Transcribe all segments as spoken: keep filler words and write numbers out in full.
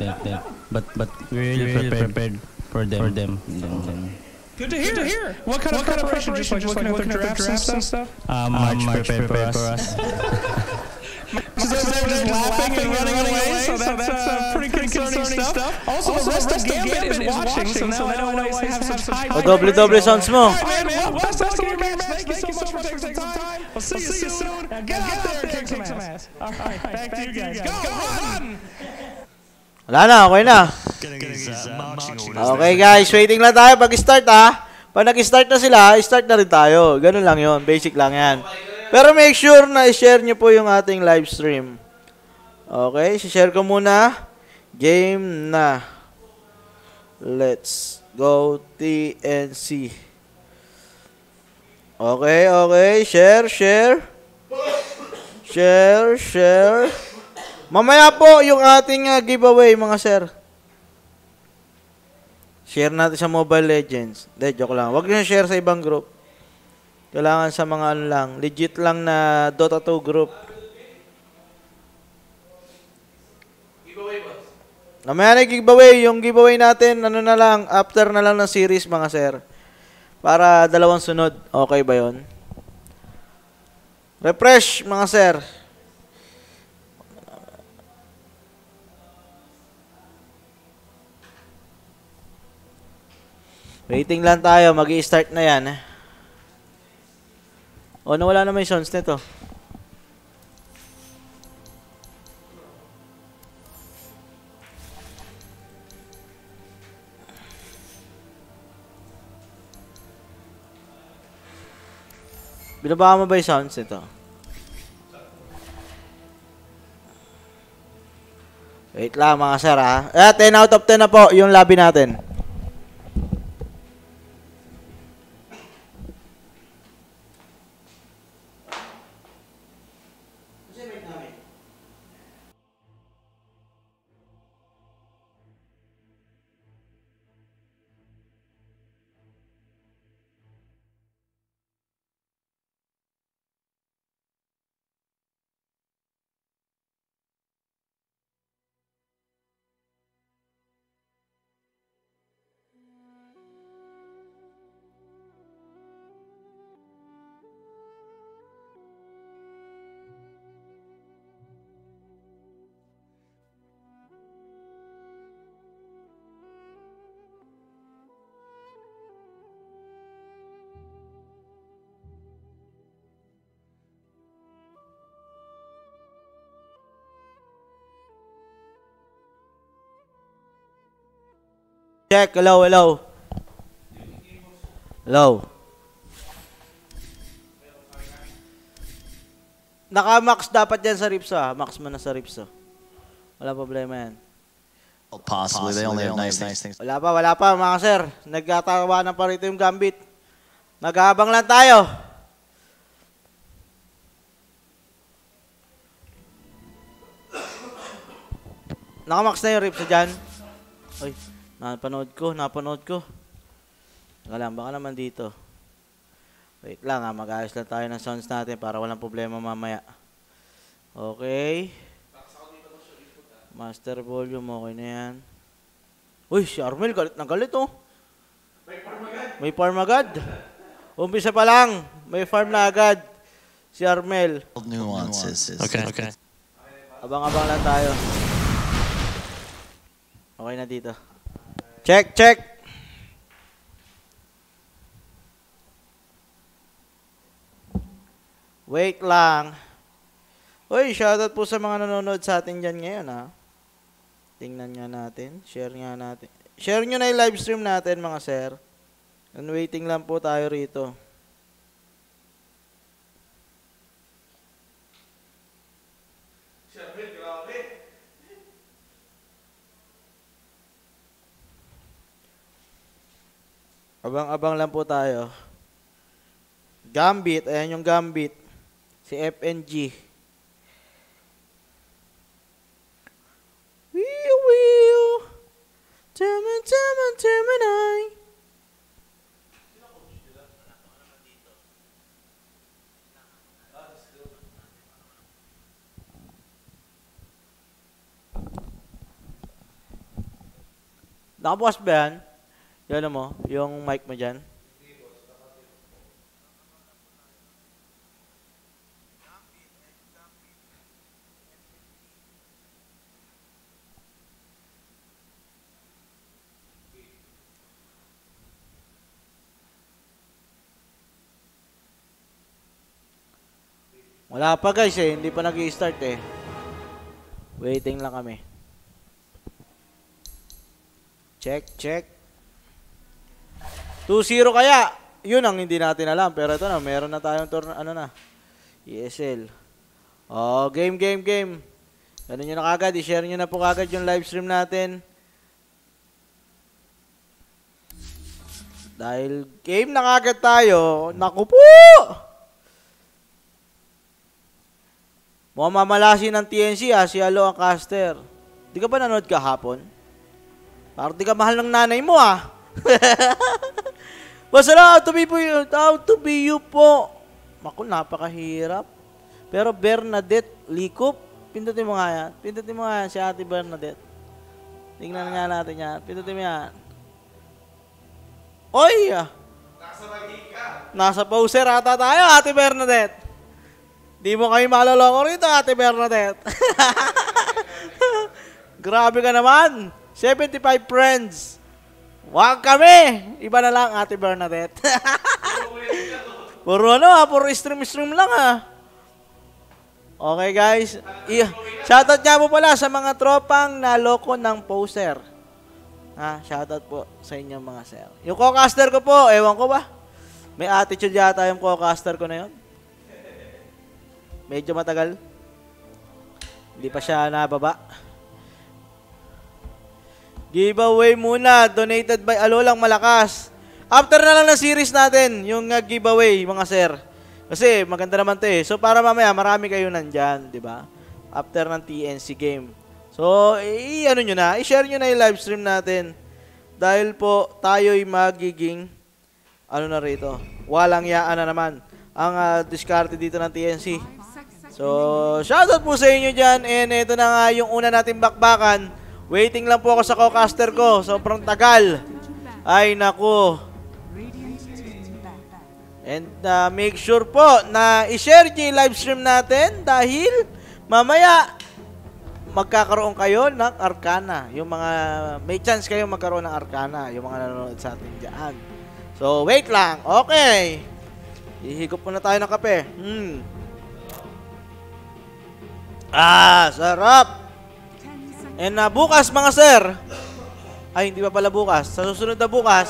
that, that. But but we're really prepared, prepared for them. For them. Good to hear. Good to hear. What kind, what of, kind of preparation? Just like just looking, looking at the drafts and stuff? Um, March, um, March prepared, prepared for us. So they're just laughing and running away, so that's uh, pretty concerning stuff. Also, the rest of Gambit is watching, so now I know why I have some time. O, doble-doble sounds mo. Alright, man. Well, best of luck in your match. Thank you so much for taking some time. We'll see you soon. Get out there and kick some ass. Alright, back to you guys. Go, run! Wala na, okay na. Okay guys, waiting lang tayo pag-start ha. Pag nag-start na sila, start na rin tayo. Ganun lang yon, basic lang yan. Pero make sure na i-share nyo po yung ating live stream. Okay, i-share ko muna. Game na. Let's go T N C. Okay, okay, share, share. Share, share. Mamaya po yung ating uh, giveaway mga sir. Share natin sa Mobile Legends. Hindi, joke lang. Huwag nyo share sa ibang group. Kailangan sa mga ano lang, legit lang na Dota two group. Giveaway ba? Mamaya na giveaway. Yung giveaway natin, ano na lang, after na lang ng series mga sir. Para dalawang sunod. Okay ba yon? Refresh mga sir. Waiting lang tayo. Mag-i-start na yan. Eh. O, nawala naman yung sounds nito. Binabaka mo ba yung sounds nito? Wait lang mga sir ha. Eh, ten out of ten na po yung lobby natin. Check, hello, hello. Hello. Naka-max dapat yan sa Ripsa. Max mo na sa Ripsa. Wala problema yan. Possibly, they only have nice, nice things. Wala pa, wala pa mga sir. Nagkatawanan pa rito yung Gambit. Nag-aabang lang tayo. Naka-max na yung Ripsa dyan. Ay. Napanood ko, napanood ko. Teka lang, baka naman dito. Wait lang ha, mag-ayos lang tayo ng sounds natin para walang problema mamaya. Okay. Master volume, okay na yan. Uy, si Armel, galit na galit oh. May farm agad. May farm agad. Umpisa pa lang, may farm na agad. Si Armel. Nuances. Okay, okay. Abang-abang lang tayo. Okay na dito. Check, check. Wait lang. Uy, shoutout po sa mga nanonood sa atin dyan ngayon, ha. Tingnan nga natin. Share nga natin. Share nyo na yung live stream natin, mga sir. And waiting lang po tayo rito. Abang-abang lang po tayo. Gambit, ayan yung Gambit. Si F N G. Wheel, wheel. Tama, tama, tama, nai. Nakabukas ba yan? Yung ano mo? Yung mic mo dyan? Wala pa guys eh, hindi pa nag-i-start eh. Waiting lang kami. Check, check. two zero kaya? Yun ang hindi natin alam. Pero ito na, meron na tayong turn, ano na. E S L. Oh, game, game, game. Ganun nyo na kagad. I-share nyo na po kagad yung live stream natin. Dahil game na kagad tayo. Naku po! Mukhang mamalasin ng T N C ah, si Alo ang caster. Di ka ba nanood kahapon? Parang di ka mahal ng nanay mo ah. Basta lang, to be po yun. How to be you po. Naku, napakahirap. Pero Bernadette Likop, pindutin mo nga yan. Pindutin mo nga yan si Ate Bernadette. Tingnan nga natin yan. Pindutin mo yan. Oy! Nasa magika. Nasa poser ata tayo, Ate Bernadette. Di mo kami maloloko rito, Ate Bernadette. Grabe ka naman. seventy-five friends. Wag kami. Iba na lang, Ate Bernadette. Puro ano ha, puro stream-stream lang ha. Okay guys. I shoutout nga po pala sa mga tropang naloko ng poser. Ha, shoutout po sa inyong mga sir. Yung co-caster ko po, ewan ko ba? May attitude yata yung co-caster ko na yun. Medyo matagal. Hindi pa siya nababa. Giveaway muna. Donated by Alolang Malakas. After na lang ng series natin, yung uh, giveaway, mga sir. Kasi maganda naman to eh. So para mamaya, marami kayo nandyan, di ba? After ng T N C game. So, i-ano nyo na, i-share nyo na yung live stream natin. Dahil po, tayo'y magiging, ano na rito, walang yaan na naman ang uh, diskarte dito ng T N C. So, shoutout po sa inyo dyan. And ito na nga yung una nating bakbakan. Waiting lang po ako sa co-caster ko. Sobrang tagal. Ay, naku. And uh, make sure po na i-share nyo yung live stream natin. Dahil mamaya, magkakaroon kayo ng Arcana. Yung mga, may chance kayo magkaroon ng Arcana. Yung mga nanonood sa atin dyan. So, wait lang. Okay. Ihigop muna tayo ng kape. Hmm. Ah, sarap. And uh, bukas mga sir. Ay, hindi pa pala bukas. Sa susunod na bukas.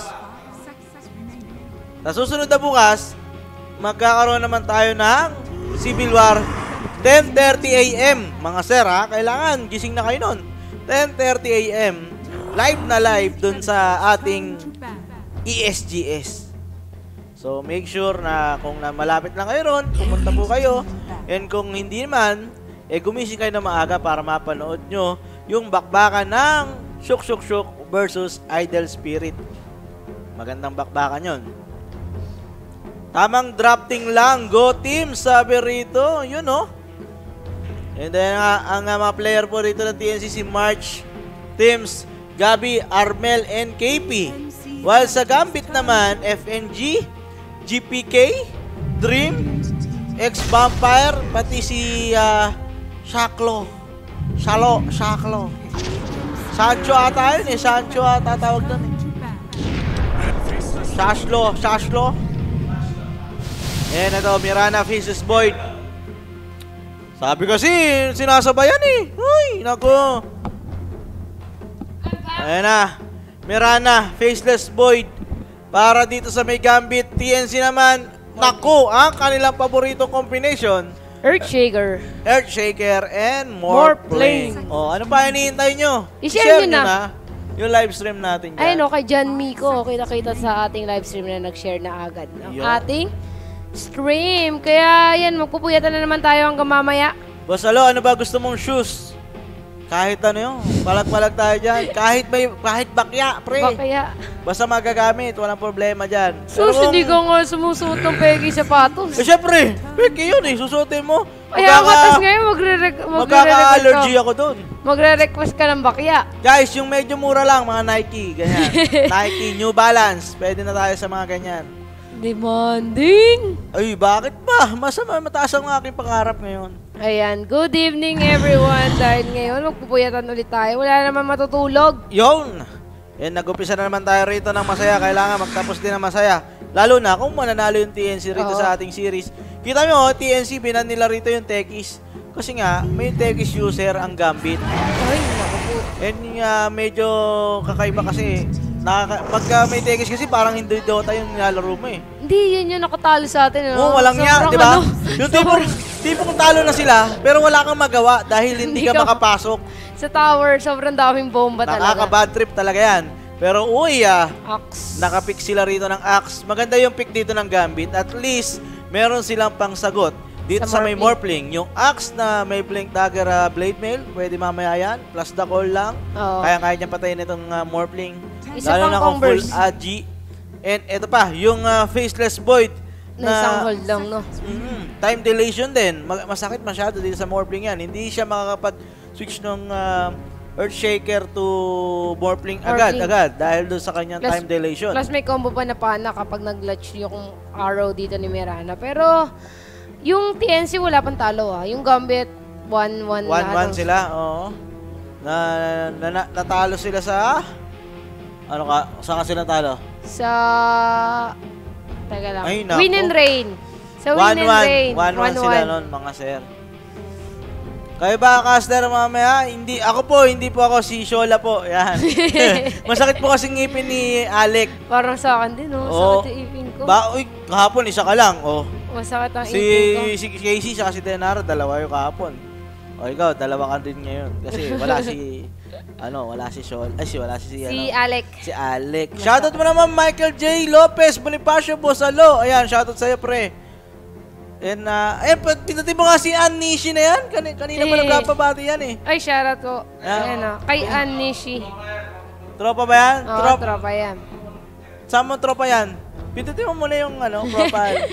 Sa susunod na bukas, magkakaroon naman tayo ng Civil War ten thirty A M Mga sir ha, kailangan gising na kayo nun. ten thirty A M Live na live dun sa ating E S G S. So make sure na kung na malapit lang kayo ron, pumunta po kayo. And kung hindi naman, eh gumising kayo na maaga para mapanood nyo yung bakbakan ng Shuk Shuk Shuk versus Idle Spirit. Magandang bakbakan yon. Tamang drafting lang. Go team, sabi rito. Yun oh. And then uh, ang uh, mga player po rito ng T N C si March, Teams, Gabi, Armel, and K P. While sa Gambit naman, F N G, G P K, Dream, X-Vampire, pati si uh, Shaklo. Shalo, Shaklo. Sancho ata yun eh. Sancho ata tawag doon eh. Shashlo, Shashlo. Ayan ito, Mirana faces Void. Sabi kasi, sinasabayan eh. Uy, nako. Ayan na. Mirana, Faceless Void. Para dito sa may Gambit. T N C naman, nako, ang kanilang paboritong combination. Earthshaker. Earthshaker and more, more playing. Oh, ano pa hinihintay nyo? I-share nyo na. na yung live stream natin dyan. Ayun o, kay John Miko. Kita-kita sa ating live stream na nag-share na agad ng ating stream. Kaya yan, magpupuyatan na naman tayo hanggang mamaya. Boss Alo, ano ba gusto mong shoes? Kahit ano yun, palag-palag tayo dyan. Kahit may, kahit bakya, pre. Bakya. Basta magagamit, walang problema dyan. Sus, hindi ka nga sumusuot ng pegi sapatos. Eh, syempre, peki yun eh, susuotin mo. Kaya nga, tas ngayon magre-request Magkaka-allergy ako dun. Magre-request ka ng bakya. Guys, yung medyo mura lang, mga Nike, ganyan. Nike, New Balance, pwede na tayo sa mga ganyan. Demanding. Ay, bakit ba? Masama, mataas ang aking pangarap ngayon. Ayan, good evening everyone. Dahil ngayon, magpupuyatan ulit tayo. Wala naman matutulog. Yun! Yan, nag-upisa na naman tayo rito ng masaya. Kailangan magtapos din ng masaya. Lalo na kung mananalo yung T N C rito Oo. sa ating series. Kita nyo, T N C, binan nila rito yung techies. Kasi nga, may techies user ang Gambit. Ay, naku po. And uh, medyo kakaiba kasi. Nakaka pagka may techies kasi parang hindi Dota yung nilalaro mo eh. Hindi, yun yung nakatalo sa atin. Oo, oh, walang niya, di ba? Yung tipong, tipong talo na sila, pero wala kang magawa dahil hindi, Hindi ka, ka- makapasok. Sa tower, sobrang daming bomba talaga. Nakaka-bad trip talaga yan. Pero uy ah, Axe. nakapick sila rito ng Axe. Maganda yung pick dito ng Gambit. At least, meron silang pangsagot. Dito Sa sa, may Morphling. Morphling. Yung Axe na may Blink Dagger uh, Blade Mail, pwede mamaya yan. Plus the call lang. Oo. Kaya kaya niyang patayin itong uh, Morphling. Isa Lalo pang na kung full converse. A G. And ito pa, yung uh, Faceless Void. Na isang hold lang, no? Mm, time dilation din. Mag- masakit masyado dito sa Morphling yan. Hindi siya makakapag-switch ng uh, Earthshaker to Morphling agad, Morphling. agad. Dahil doon sa kanyang Plus- time dilation. Plus may combo pa na pana kapag nag-latch yung arrow dito ni Mirana. Pero, yung T N C wala pang talo ah. Yung Gambit, one one one one sila, oo. Na, na, na, natalo sila sa... Ano ka? Saan ka sila natalo? Sa... Teka lang. Ay, naku. Win and Rain. Sa Win one and one. Rain. one one sila nun, mga sir. Kayo ba, Caster, mamaya? Hindi, ako po, hindi po ako si Shola po. Yan. Masakit po kasi ngipin ni Alec. Parang sa akin din, no? Oo. Sakit yung ipin ko. Ba, uy, kahapon, isa ka lang, oh. Masakit ang Si, ipin ko. si Casey, saka si Denara, dalawa yung kahapon. O ikaw, dalawa ka din ngayon. Kasi wala si, ano, wala si Shola. Ay, si, wala si, si, Si ano. Alec. Si Alec. Shoutout mo naman Michael J. Lopez, Bonifacio Bosalo. Ayan, shoutout sa'yo, pre. And, uh, ayan, pinati mo nga si Ann Nishi na yan. Kanina, kanina pa Eh. nagkapabati yan eh. Ay, shoutout ko. Ayan. Ayan o. Kay Ann Nishi. Tropa ba yan? Oo, Trop. tropa yan. Saan mo tropa yan? Pinati mo muna yung, ano, profile.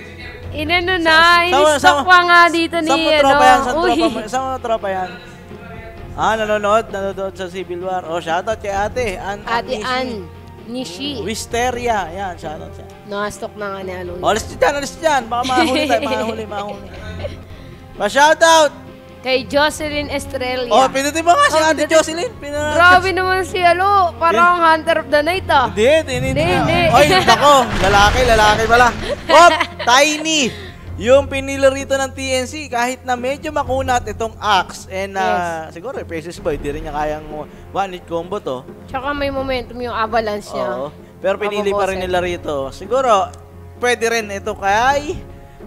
Inano na, Sama- in-stock sama- pa nga dito ni, Saan mo ano. tropa yan? Saan Uy. tropa mo? Saan mo tropa yan? Ah, nanonood. Nanonood sa Civil War. Oh, shoutout kay ate. Ann, Ate Nishi. Ann Nishi. Wisteria. Yan, shoutout siya. Naka-stock na nga ni Aloy. Oh, alis dyan, alis dyan. Baka mahuli tayo, mahuli, mahuli. Pa-shoutout! Kay Jocelyn Estrella. Oh, pinutin mo nga si Oh, Ate pinutin. Jocelyn. Pinuna- Grabe naman si Alo. Parang Hunter of the Night ah. Hindi, hindi, hindi. Hindi, hindi. Oy, nako, lalaki, lalaki pala. Oh, Tiny! Yung pinili rito ng T N C, kahit na medyo makunat itong Axe, and uh, siguro, Faceless Boy, di rin niya kayang one-hit combo to. Tsaka may momentum yung avalanche niya. Oo. Pero pinili pa rin nila rito. Siguro, pwede rin ito kay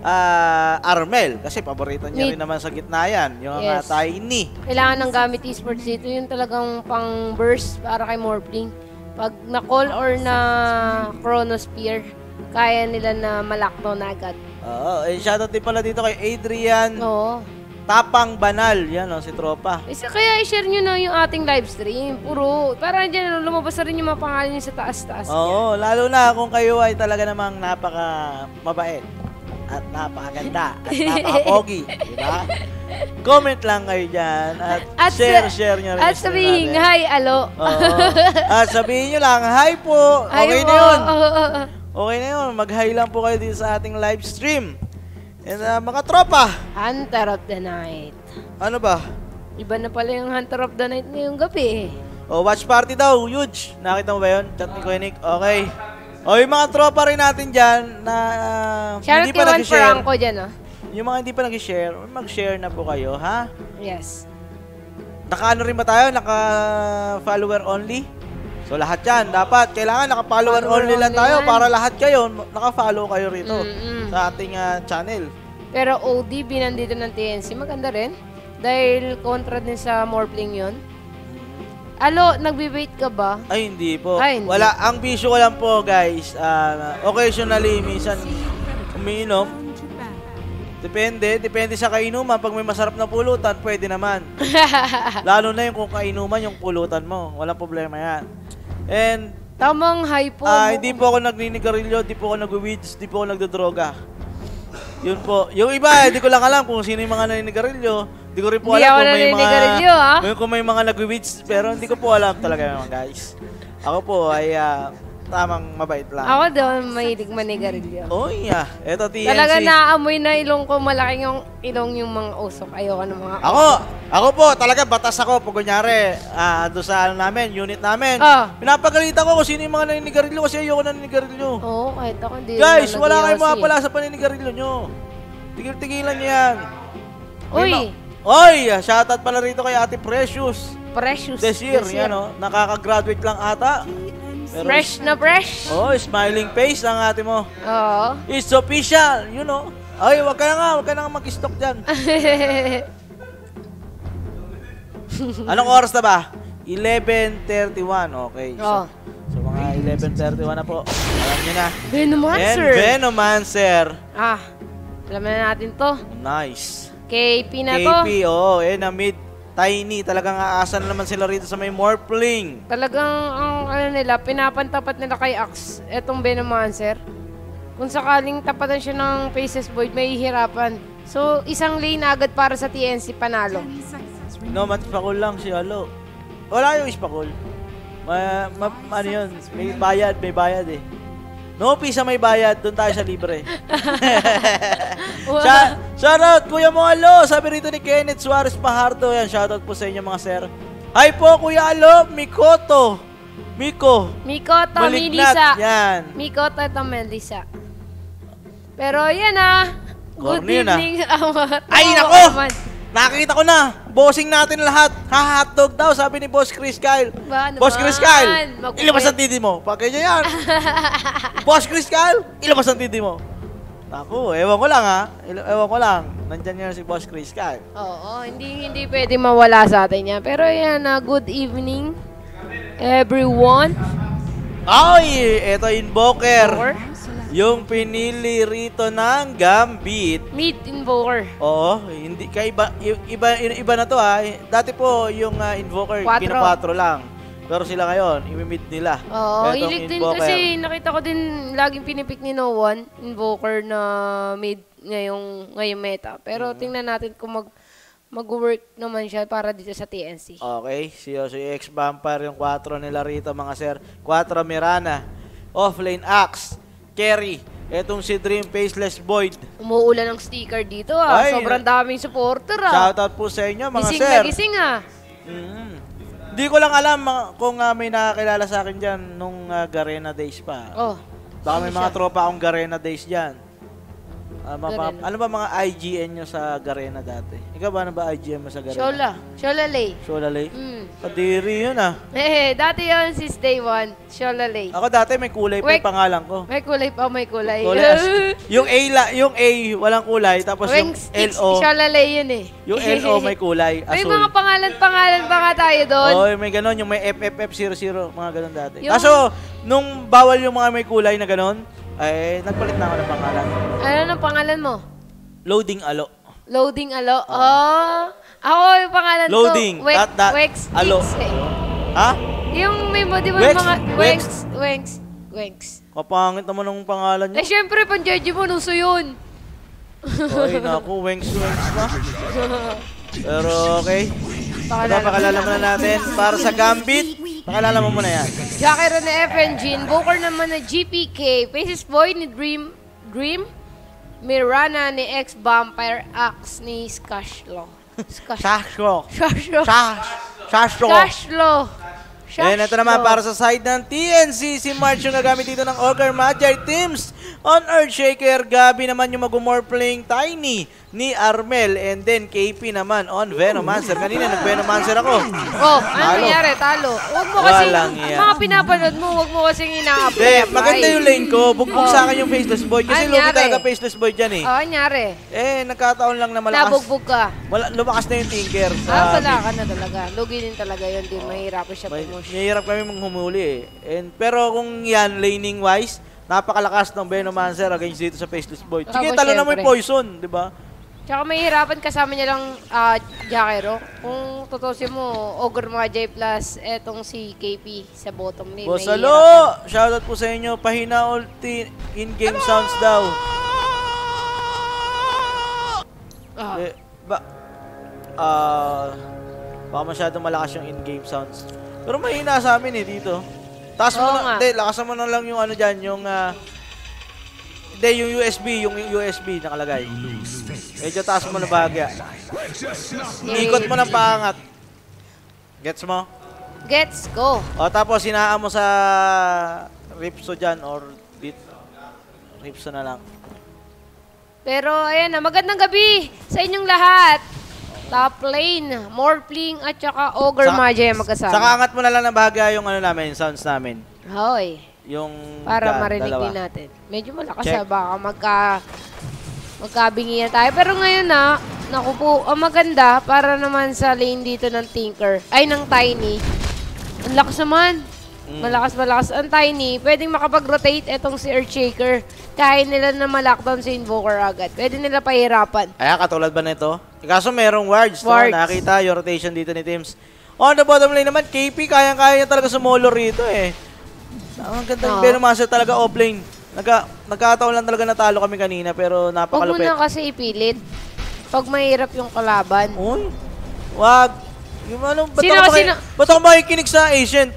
ah, Armel. Kasi paborito niya Mid. rin naman sa gitna yan. Yung Yes. uh, Tiny. Kailangan ng gamit esports dito. Yung talagang pang burst para kay Morphling. Pag na-call or na Chronosphere, kaya nila na malakno na agad. Oo. Eh, shoutout din pala dito kay Adrian Oo. Tapang Banal. Yan o, si Tropa. Isa, kaya i-share nyo na yung ating live stream. Puro, para dyan lumabas na rin yung mga pangalan nyo sa taas-taas. Oo. Lalo na kung kayo ay talaga namang napaka mabait. At napakaganda. At napaka-pogi. Diba? Comment lang kayo dyan. At, At share, sa- share nyo rin. At yung stream sabihin, natin. hi, alo. Oo. At sabihin nyo lang, hi po. Okay Hi na po. yun. Oo, oo, oo. Okay na yun. Mag-hi lang po kayo dito sa ating live stream. And uh, mga tropa, Hunter of the Night. ano ba? Iba na pala yung Hunter of the Night ngayong gabi eh. O, watch party daw, huge. Nakita mo ba yun? Chat ni Koenig. Okay. O, yung mga tropa rin natin dyan na uh, Shoutout hindi kay pa Juan nag-share. Franco dyan ah. Yung mga hindi pa nag-share, mag-share na po kayo, ha? Yes. Naka-ano rin ba tayo? Naka-follower only? So, lahat yan. Dapat, kailangan naka-follower Follower only lang only tayo yan. para lahat kayo, naka-follow kayo rito Mm-mm. sa ating uh, channel. Pero O D, binandito ng T N C, maganda rin. Dahil kontra din sa Morphling yun. Alo, nagbe-bait ka ba? Ay, hindi po. Ay, hindi. Wala. Ang bisyo ko lang po, guys, ah, occasionally, minsan umiinom. Depende, depende sa kainuman. Pag may masarap na pulutan, pwede naman. Lalo na yung kung kainuman yung pulutan mo. Walang problema yan. And, Tamang hypo. ah, hindi po ako nagninigarilyo, hindi po ako nag-weeds, hindi po ako nagdodroga. Yun po. Yung iba, hindi ko lang alam kung sino yung mga naninigarilyo. Hindi ko rin po Hindi alam ako kung may mga... naninigarilyo, ah. may- Kung may mga nag-weeds, pero hindi ko po alam talaga mga guys. Ako po ay ah, tamang mabait lang. Ako doon mahilig manigarilyo. Oh yeah, eto T N C. Talaga naamoy na ilong ko, malaki yung ilong yung mga usok. Ayoko ng mga Ako, ako po, talaga batas ako. Pag kunyari, ah, doon sa ano namin, unit namin. Ah. Pinapagalitan ko kung sino yung mga naninigarilyo kasi ayoko na naninigarilyo. Oo, kahit ako hindi. Guys, naman wala kayong nag-iossi. mapapala sa paninigarilyo nyo. Tigil-tigilan nyo yan. Uy, Oy, shoutout pala rito kay Ate Precious. precious. This year, This yan o. Nakaka-graduate lang ata. Pero, Fresh na fresh. Oh, smiling face ang ate mo. Oo. It's official, you know. Ay, wag ka na nga, wag ka na nga mag-stock dyan. Anong oras na ba? eleven thirty-one, okay. So, Oo. so mga eleven thirty-one na po. Alam nyo na. Venomancer. And Venomancer. Ah, alam na natin to. Nice. K P na K to. P, oh, eh, na mid. Tiny, talagang aasan na naman sila rito sa may Morphling. Talagang ang ano nila, pinapantapat nila kay Axe, etong Venomancer. Kung sakaling tapatan siya ng Faceless Void, may hihirapan. So, isang lane agad para sa T N C panalo. No, matipakol lang si Halo. Wala yung ispakol. Ma, ma, ano yun, may bayad, may bayad eh. No pisa may bayad, doon tayo sa libre. Sa, shoutout, Kuya mo Halo. Sabi rito ni Kenneth Suarez Pajardo. Yan, shoutout po sa inyo mga sir. Hi po, Kuya Halo. Mikoto. Miko. Mikoto, Malignat. Melissa. Yan. Mikoto ito, Melissa. Pero yan ah. Good Corny yun, ah. evening. Ah, Ay, tawa nako! naman. Nakita ko na. Bossing natin lahat. Ha-hotdog daw, sabi ni Boss Chris Kyle. Ba naman? Boss Chris Kyle, Magpupwede. ilabas ang titi mo. Pag ganyan yan. Boss Chris Kyle, ilabas ang titi mo. Naku, ewan ko lang ha. Il- ewan ko lang. Nandyan yan si Boss Chris Kyle. Oo, hindi hindi pwede mawala sa atin yan. Pero yan, ah, good evening everyone. Ay, eto Invoker. Or Yung pinili rito ng Gambit. meet invoker. Oo, hindi kaiba i- iba iba na to ha. Dati po yung ah, Invoker Quattro. pina-quattro lang. Pero sila ngayon, i-mid nila. Oo, Etong hilig din Invoker. kasi nakita ko din laging pinipik ni No One, invoker na mid ngayong, ngayong meta. Pero Mm-hmm. tingnan natin kung mag mag-work naman siya para dito sa T N C. Okay, si si X-Vampire yung quattro nila rito mga sir. quattro Mirana, offlane Axe, Carry, etong si Dream Faceless Void. Umuulan ng sticker dito ah. Ay, Sobrang daming supporter ah. Shoutout po sa inyo mga Gising sir. na gising ah. Mm. Di ko lang alam mga, kung ah, may nakakilala sa akin dyan nung ah, Garena days pa. Oh. Baka may ano mga siya? tropa akong Garena days dyan. Ah, ma- ma- Garena. ano ba mga I G N nyo sa Garena dati? Ikaw ba ano ba I G N mo sa Garena? Shola. Shola Lay. Shola Lay? Mm. Kadiri yun ah. Eh, dati yun since day one. Shola Lay. Ako dati may kulay pa Wait. yung pangalan ko. May kulay pa, may kulay. Kulay as- yung A la, yung A walang kulay tapos Wings, yung L O, Shola Lay yun eh. yung L O may kulay, May asul. mga pangalan-pangalan pa nga tayo doon. Oh, may ganon yung may F F F zero zero, mga ganon dati. Yung- Kaso nung bawal yung mga may kulay na ganon, ay nagpalit na ako ng pangalan. Ano ang pangalan mo? Loading Alo. Loading Alo. Oh. Ako yung pangalan Loading, ko. Wex, dot, dot, Wex Alo. Kicks eh. Ha? Yung may mo, di ba Wex, mga... Wex. Wex. Wex. Wex. Kapangit naman ng pangalan Eh, niyo. syempre, pang-judge mo, nuso yun. Ay, naku, wengs wengs pa. Pero okay. Ito, Pakilala pakalala muna natin. Para sa Gambit, pakalala mo muna yan. Jackie Rene F N G, Invoker naman na G P K, Faces Boy ni Dream, Dream, Mirana ni X-Vampire, Axe ni Skashlo. Skash. Shashro. Skashlo. Shash. Shashro. Skashlo. And ito naman para sa side ng T N C, si March yung nagamit dito ng Ogre Magi Teams. On Earthshaker, Gabi naman yung mag-more playing Tiny ni Armel. And then K P naman on Venomancer. Kanina nag-Venomancer ako. Oh, ano Talo. nangyari? Talo. Huwag mo kasi, Walang iya. mga pinapanood mo, huwag mo kasing ina-apply. Hindi, maganda yung lane ko. Bugbog Oh. sa akin yung Faceless Boy. Kasi Ano lugi nangyari? talaga Faceless Boy dyan eh. Oh, nangyari. Eh, nagkataon lang na malakas. Nabugbog ka. Wala, lumakas na yung Tinker. Ah, sa wala ka na talaga. Lugi din talaga yun. Di mahirapan siya May, promotion. mahirap kami manghumuli eh. And, pero kung yan, laning wise, napakalakas ng Venomancer against dito sa Faceless Boy. Sige, Ako, talo na mo yung syempre. Poison, di ba? Tsaka may hirapan kasama niya lang uh, Jakiro. Kung tutusin mo, Ogre Magi plus etong si K P sa bottom lane. Boss Alo! Shoutout po sa inyo. Pahina ulti in-game sounds daw. Ah. Eh, ba... Ah... baka masyadong malakas yung in-game sounds. Pero mahina sa amin eh dito. Taas mo Oo na... nga. Hindi, lakasan mo na lang yung ano dyan, yung... Uh, hindi, yung U S B, yung U S B nakalagay. Medyo taas mo na bahagya. Ikot mo ng paangat. Gets mo? Gets, go. O tapos sinaan mo sa Ripso dyan or dit. Ripso na lang. Pero ayan na, magandang gabi sa inyong lahat. Top lane, Morphling at saka Ogre Saka- Magi ang magkasama. Saka angat mo na lang ng bahagya yung ano namin, sounds namin. Hoy, Yung para dyan, marinig dalawa. din natin. Medyo malakas Check. na, baka magka, magkabingihan tayo. Pero ngayon na, naku po, ang maganda para naman sa lane dito ng Tinker, ay ng Tiny. Ang lakas naman. Mm. Malakas, malakas. Ang Tiny, pwedeng makapag-rotate etong si Earthshaker. Kaya nila na ma-lockdown si Invoker agad. Pwede nila pahirapan. Ay, katulad ba nito? Kaso merong wards. No? Wards. Nakita yung rotation dito ni Teams. On the bottom lane naman, K P, kayang-kaya niya talaga sumolo rito eh. Ang ganda yung Oo. Venomancer talaga offlane. Nagka, nagkataon lang talaga natalo kami kanina pero Huwag mo napakalupit. na kasi ipilit. Pag mahirap yung kalaban. Uy, wag. Yung ano, ba't Sino- ako, maki- sino? ba't ako makikinig sa Ancient?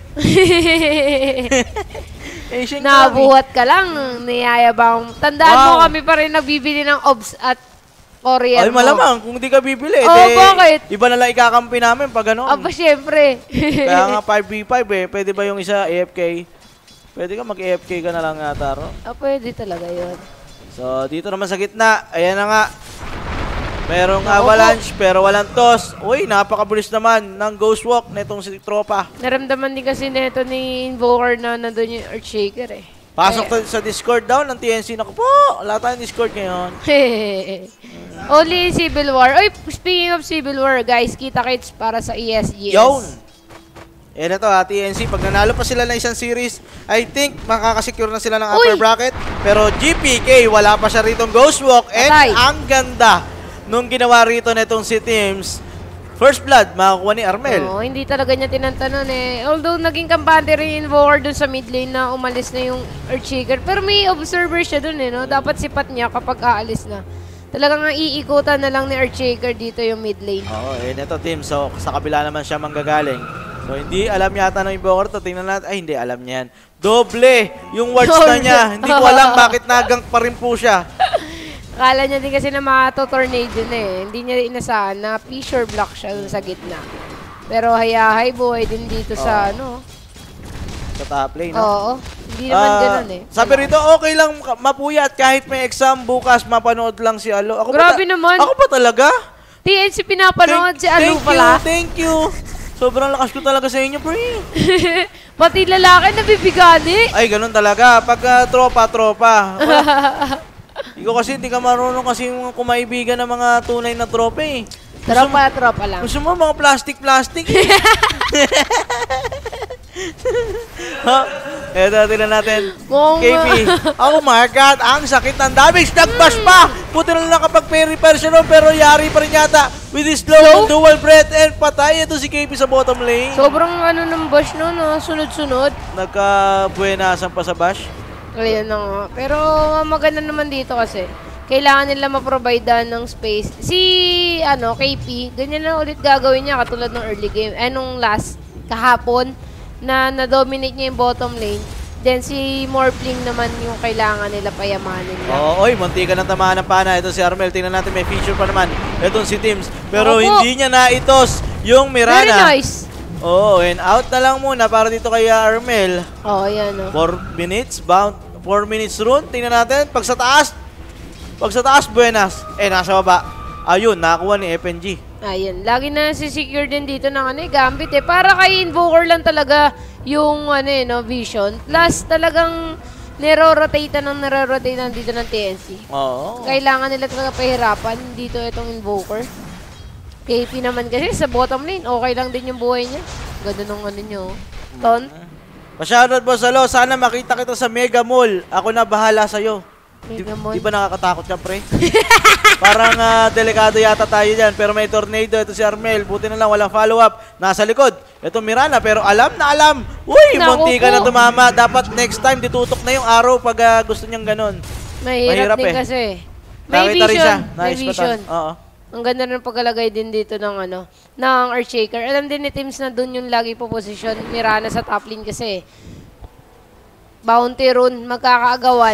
Ancient kami. Nabuhat ka lang, niyayabang. Tandaan mo Wow. kami pa rin nagbibili ng obs at courier Ay, mo. malamang. Kung di ka bibili, Oo, de, bakit? iba na lang ikakampi namin pag gano'n. Aba, syempre. Kaya nga five v five eh. Pwede ba yung isa A F K? Pwede ka mag-A F K ka na lang nga, Taro. ah, pwede talaga yun. So, dito naman sa gitna. Ayan na nga. Merong Naku po. avalanche pero walang toss. Uy, napakabilis naman ng ghost walk nitong si tropa. Naramdaman din kasi neto ni Invoker na nandun yung Earthshaker eh. Pasok to sa Discord daw ng T N C. Naku po, wala tayong Discord ngayon. Only Civil War. Oy, speaking of Civil War, guys, kita kits para sa E S G S. Yun! Ayan na to ha, T N C. Pag nanalo pa sila ng isang series, I think makakasecure na sila ng upper Uy! bracket. Pero G P K, wala pa siya rito ghost walk. And Atay. ang ganda nung ginawa rito netong si Teams. First blood, makakuha ni Armel. Oo, hindi talaga niya tinantanan eh. Although naging kampante rin Invoker dun sa mid lane na umalis na yung Earthshaker. Pero may observer siya dun eh, no? Dapat sipat niya kapag aalis na. Talagang nga iikutan na lang ni Earthshaker dito yung mid lane. Oo, eh neto Teams. So, sa kabila naman siya manggagaling. So, hindi alam yata ng Invoker to. Tingnan natin. Ay, hindi alam niya yan. Doble yung words na Doble. niya. Hindi ko alam bakit nagang pa rin po siya. Akala niya din kasi na makato-tornado na eh. Hindi niya inasahan na fissure block siya dun sa gitna. Pero hayahay buhay din dito sa ano. Sa top lane, no? Oo. Hindi naman Ah, ganun eh. Sabi rito, okay lang ka- mapuyat kahit may exam bukas, mapanood lang si Alo. Ako Grabe ba ta- naman. Ako pa talaga? T N C pinapanood si Alu thank pala. You, thank you. Sobrang lakas ko talaga sa inyo, pre. Pati lalaki nabibigani. Ay, ganun talaga. Pag ah, tropa, tropa. Ikaw kasi hindi ka marunong kasi yung kumaibigan ng mga tunay na tropa eh. Tropa, tropa lang. Gusto mo mga plastic-plastic eh. Ha? Eto, tingnan natin. Oo K P. Oh my God, ang sakit ng damage. Nag-bash pa. Puti na lang kapag peri-repair siya nun, pero yari pa rin yata. With his slow, Slow? dual breath, and patay. Ito si K P sa bottom lane. Sobrang ano ng bash no, no? Sunod-sunod. Nagka-buenasan pa sa bash. Ayun na nga. Pero ang maganda naman dito kasi, kailangan nila ma-provide ng space. Si, ano, K P, ganyan na ulit gagawin niya katulad ng early game. Eh, nung last, kahapon, na na-dominate niya yung bottom lane. Then si Morphling naman yung kailangan nila payamanin lang. Oo, oy, munti ka ng tamaan ng pana. Ito si Armel. Tingnan natin, may feature pa naman. Ito si Teams. Pero Opo. hindi niya naitos yung Very Mirana. nice. Oo, and out na lang muna para dito kay Armel. Oo, oh, yan o. four minutes, bound, four minutes rune. Tingnan natin, pag sa taas, pag sa taas, buenas. Eh, nasa baba. Ayun, nakakuha ni F N G. Ayan, lagi na si-secure din dito ng ano, eh, gambit eh. Para kay Invoker lang talaga yung ano eh, no, vision. Plus talagang nero-rotate ng nero-rotate dito ng T N C. Oo. Kailangan nila talaga pahirapan dito itong Invoker. K P naman kasi sa bottom lane, okay lang din yung buhay niya. Ganda nung ano nyo. Ton? Pa-shoutout, Boss Alo. Sana makita kita sa Mega Mall. Ako na bahala sa'yo. Di, Gregamon. di ba nakakatakot siya, pre? Parang ah, delikado yata tayo dyan. Pero may tornado. Ito si Armel. Buti na lang walang follow-up. Nasa likod. Ito Mirana. Pero alam na alam. Uy, Naku munti ka po. na tumama. Dapat next time ditutok na yung arrow pag ah, gusto niyang ganun. Mahirap, Mahirap din eh. kasi. May Nakita rin siya. vision. May Nice vision. batan. Oo. Ang ganda rin pagkalagay din dito ng ano, ng Earthshaker. Alam din ni Teams na dun yung lagi po position. Mirana sa top lane kasi. Bounty rune, magkakaagawan.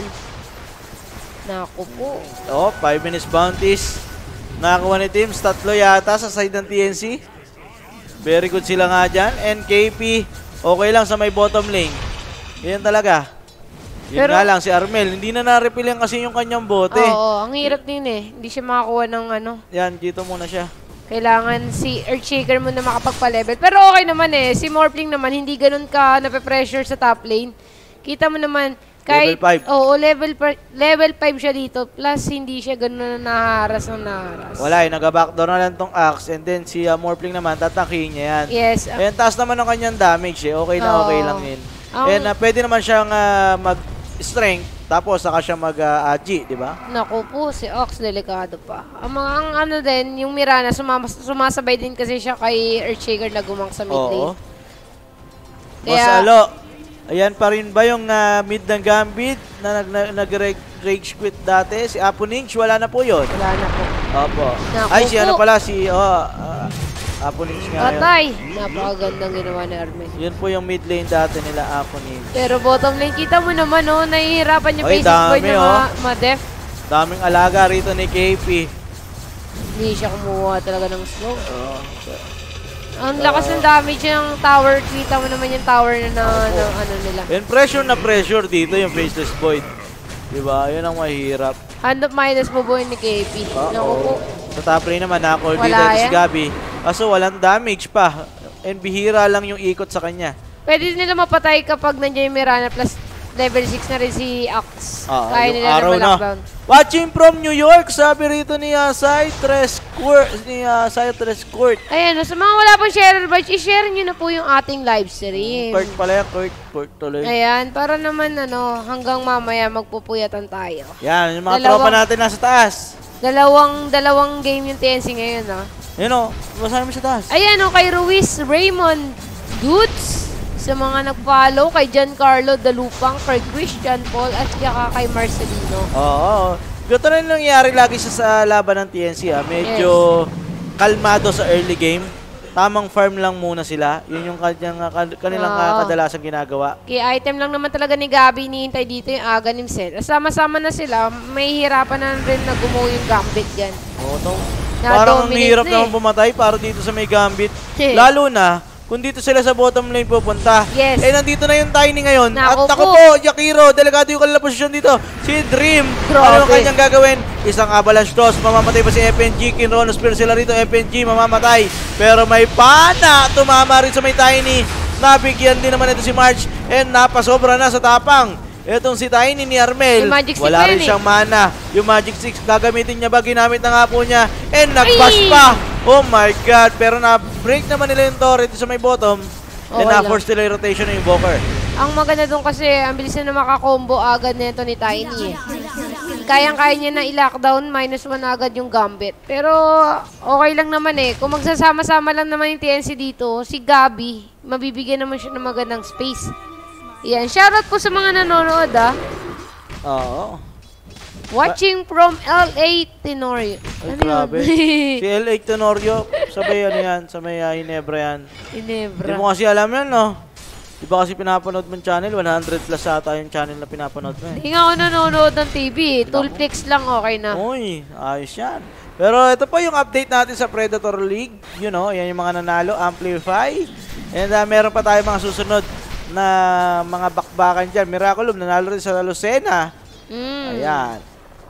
Naku po. Oh, five minutes bounties. Nakakuha ni Teams. Tatlo yata sa side ng T N C. Very good sila nga dyan. And K P, okay lang sa may bottom lane. Yan talaga. Yun Pero- nga lang, si Armel, hindi na na-refill yan kasi yung kanyang bote. Oo, ang hirap din eh. Hindi siya makakuha ng ano. Yan, dito muna siya. Kailangan si Earthshaker mo na makapagpa-level. Pero okay naman eh. Si Morphling naman, hindi ganun ka nape-pressure sa top lane. Kita mo naman, kahit, Level five. Oo, level, per- level five siya dito. Plus, hindi siya ganun na naharas ng naharas. Wala eh, nag-backdoor na lang tong Axe. And then si uh, Morphling naman, tatakihin niya yan. Yes. uh, Ayan, taas naman ng kanyang damage eh. Okay na okay Oo. lang yun. Ang- And uh, pwede naman siyang uh, mag-strength. Tapos saka siya mag-agi, di ba? Naku po, si Ox, delikado pa. Ang mga, ang ano din, yung Mirana, sumama, sumasabay din kasi siya kay Earthshaker na gumang sa mid lane. Oo. Boss Alo, ayan pa rin ba yung uh, mid ng Gambit na nag-rage quit dati? Si Apo Ninch, wala na po yun. Wala na po. Opo. Naku Ay, si ano po. pala, si oh, uh, Apo Ninch nga yun. Patay! Napakagandang ginawa ni Armin. Yun po yung mid lane dati nila, Apo Ninch. Pero bottom lane, kita mo naman, oh, nahihirapan yung Oy, basic boy dami, na oh. ma- ma-def. Daming alaga rito ni K P. Hindi siya kumuha talaga ng slow. Oh. Ang lakas ng damage ng tower. Kita mo naman yung tower na, na, na ano nila. And pressure na pressure dito yung Faceless Void. Diba? Yun ang mahirap. Hand of minus po buhay ni K P. Naku po. Sa top lane naman, naka-core dito Wala si yan. Gabi. Kaso walang damage pa. And bihira lang yung ikot sa kanya. Pwede nila mapatay kapag nandiyan yung Mirana plus level six na rin si Axe. Ah, Kaya yung nila araw na na. ma-lockdown. Watching from New York, sabi rito ni uh, Cytress Court. Ni uh, Cytress Court. Ayan, so mga wala pang sharer badge, i-share nyo na po yung ating live stream. Court pala yan, Court. Court tuloy. Ayan, para naman ano, hanggang mamaya magpupuyatan tayo. Yan, yung mga Dalawang- tropa natin nasa taas. Dalawang, dalawang game yung T N C ngayon, ah. Yun o, masabi mo sa taas. Ayan, o, kay Ruiz, Raymond, Dudes, sa mga nag-follow, kay Giancarlo Dalupang, kay Christian Paul, at saka kay Marcelino. Oo. Ganito na yung nangyayari lagi siya sa laban ng T N C. Ha. Medyo kalmado sa early game. Tamang farm lang muna sila. Yun yung kanyang, kanilang Oo. kadalasan ginagawa. Kaya item lang naman talaga ni Gabi, nihintay dito yung aga ni Msel. Sama-sama na sila, may hirapan na rin na gumuho yung Gambit dyan. Oo, to. Na Parang ang dominate hirap na naman eh. pumatay para dito sa may Gambit. Eh. Lalo na, kung dito sila sa bottom lane pupunta. Yes. Eh, nandito na yung Tiny ngayon. Naku At ako po. po, Yakiro, delikado yung kanilang posisyon dito. Si Dream, Grabe. ano yung kanyang gagawin? Isang avalanche toss, mamamatay pa si F N G. Kinrono Spear sila rito, F N G, mamamatay. Pero may pana, tumama rin sa may Tiny. Nabigyan din naman ito si March. And napasobra na sa tapang. Etong si Tiny ni Armel, Yung Magic Stick wala pa rin yan eh. siyang mana. Yung Magic Stick, gagamitin niya ba? Ginamit na nga po niya. And nag-bash Ay! pa. Oh my God. Pero na-break naman nila yung turret sa may bottom. And Okay na-force nila yung rotation ng Invoker. Ang maganda doon kasi, ang bilis na makakombo agad nito ni Tiny. eh. Kayang-kaya niya na i-lockdown, minus one agad yung Gambit. Pero okay lang naman eh. Kung magsasama-sama lang naman yung T N C dito, si Gabi, mabibigyan naman siya ng magandang space. Yan, shoutout po sa mga nanonood ah. Oo. Watching from L A Tenorio. Ay, Ano grabe. yun? Si L A Tenorio, sa may ano yan, sa may uh, Ginebra yan. Hindi Ginebra. mo kasi alam yan, no? Di ba kasi pinapanood mo yung channel? one hundred plus ata yung channel na pinapanood mo eh. Hindi nga ako nanonood ng T V. Toolflix lang okay na. Uy, ayos yan. Pero ito po yung update natin sa Predator League. You know, yan yung mga nanalo, Amplify. And uh, meron pa tayo mga susunod na mga bakbakan dyan. Miraculum, nanalo rin sa Lucena. Mm. Ayan.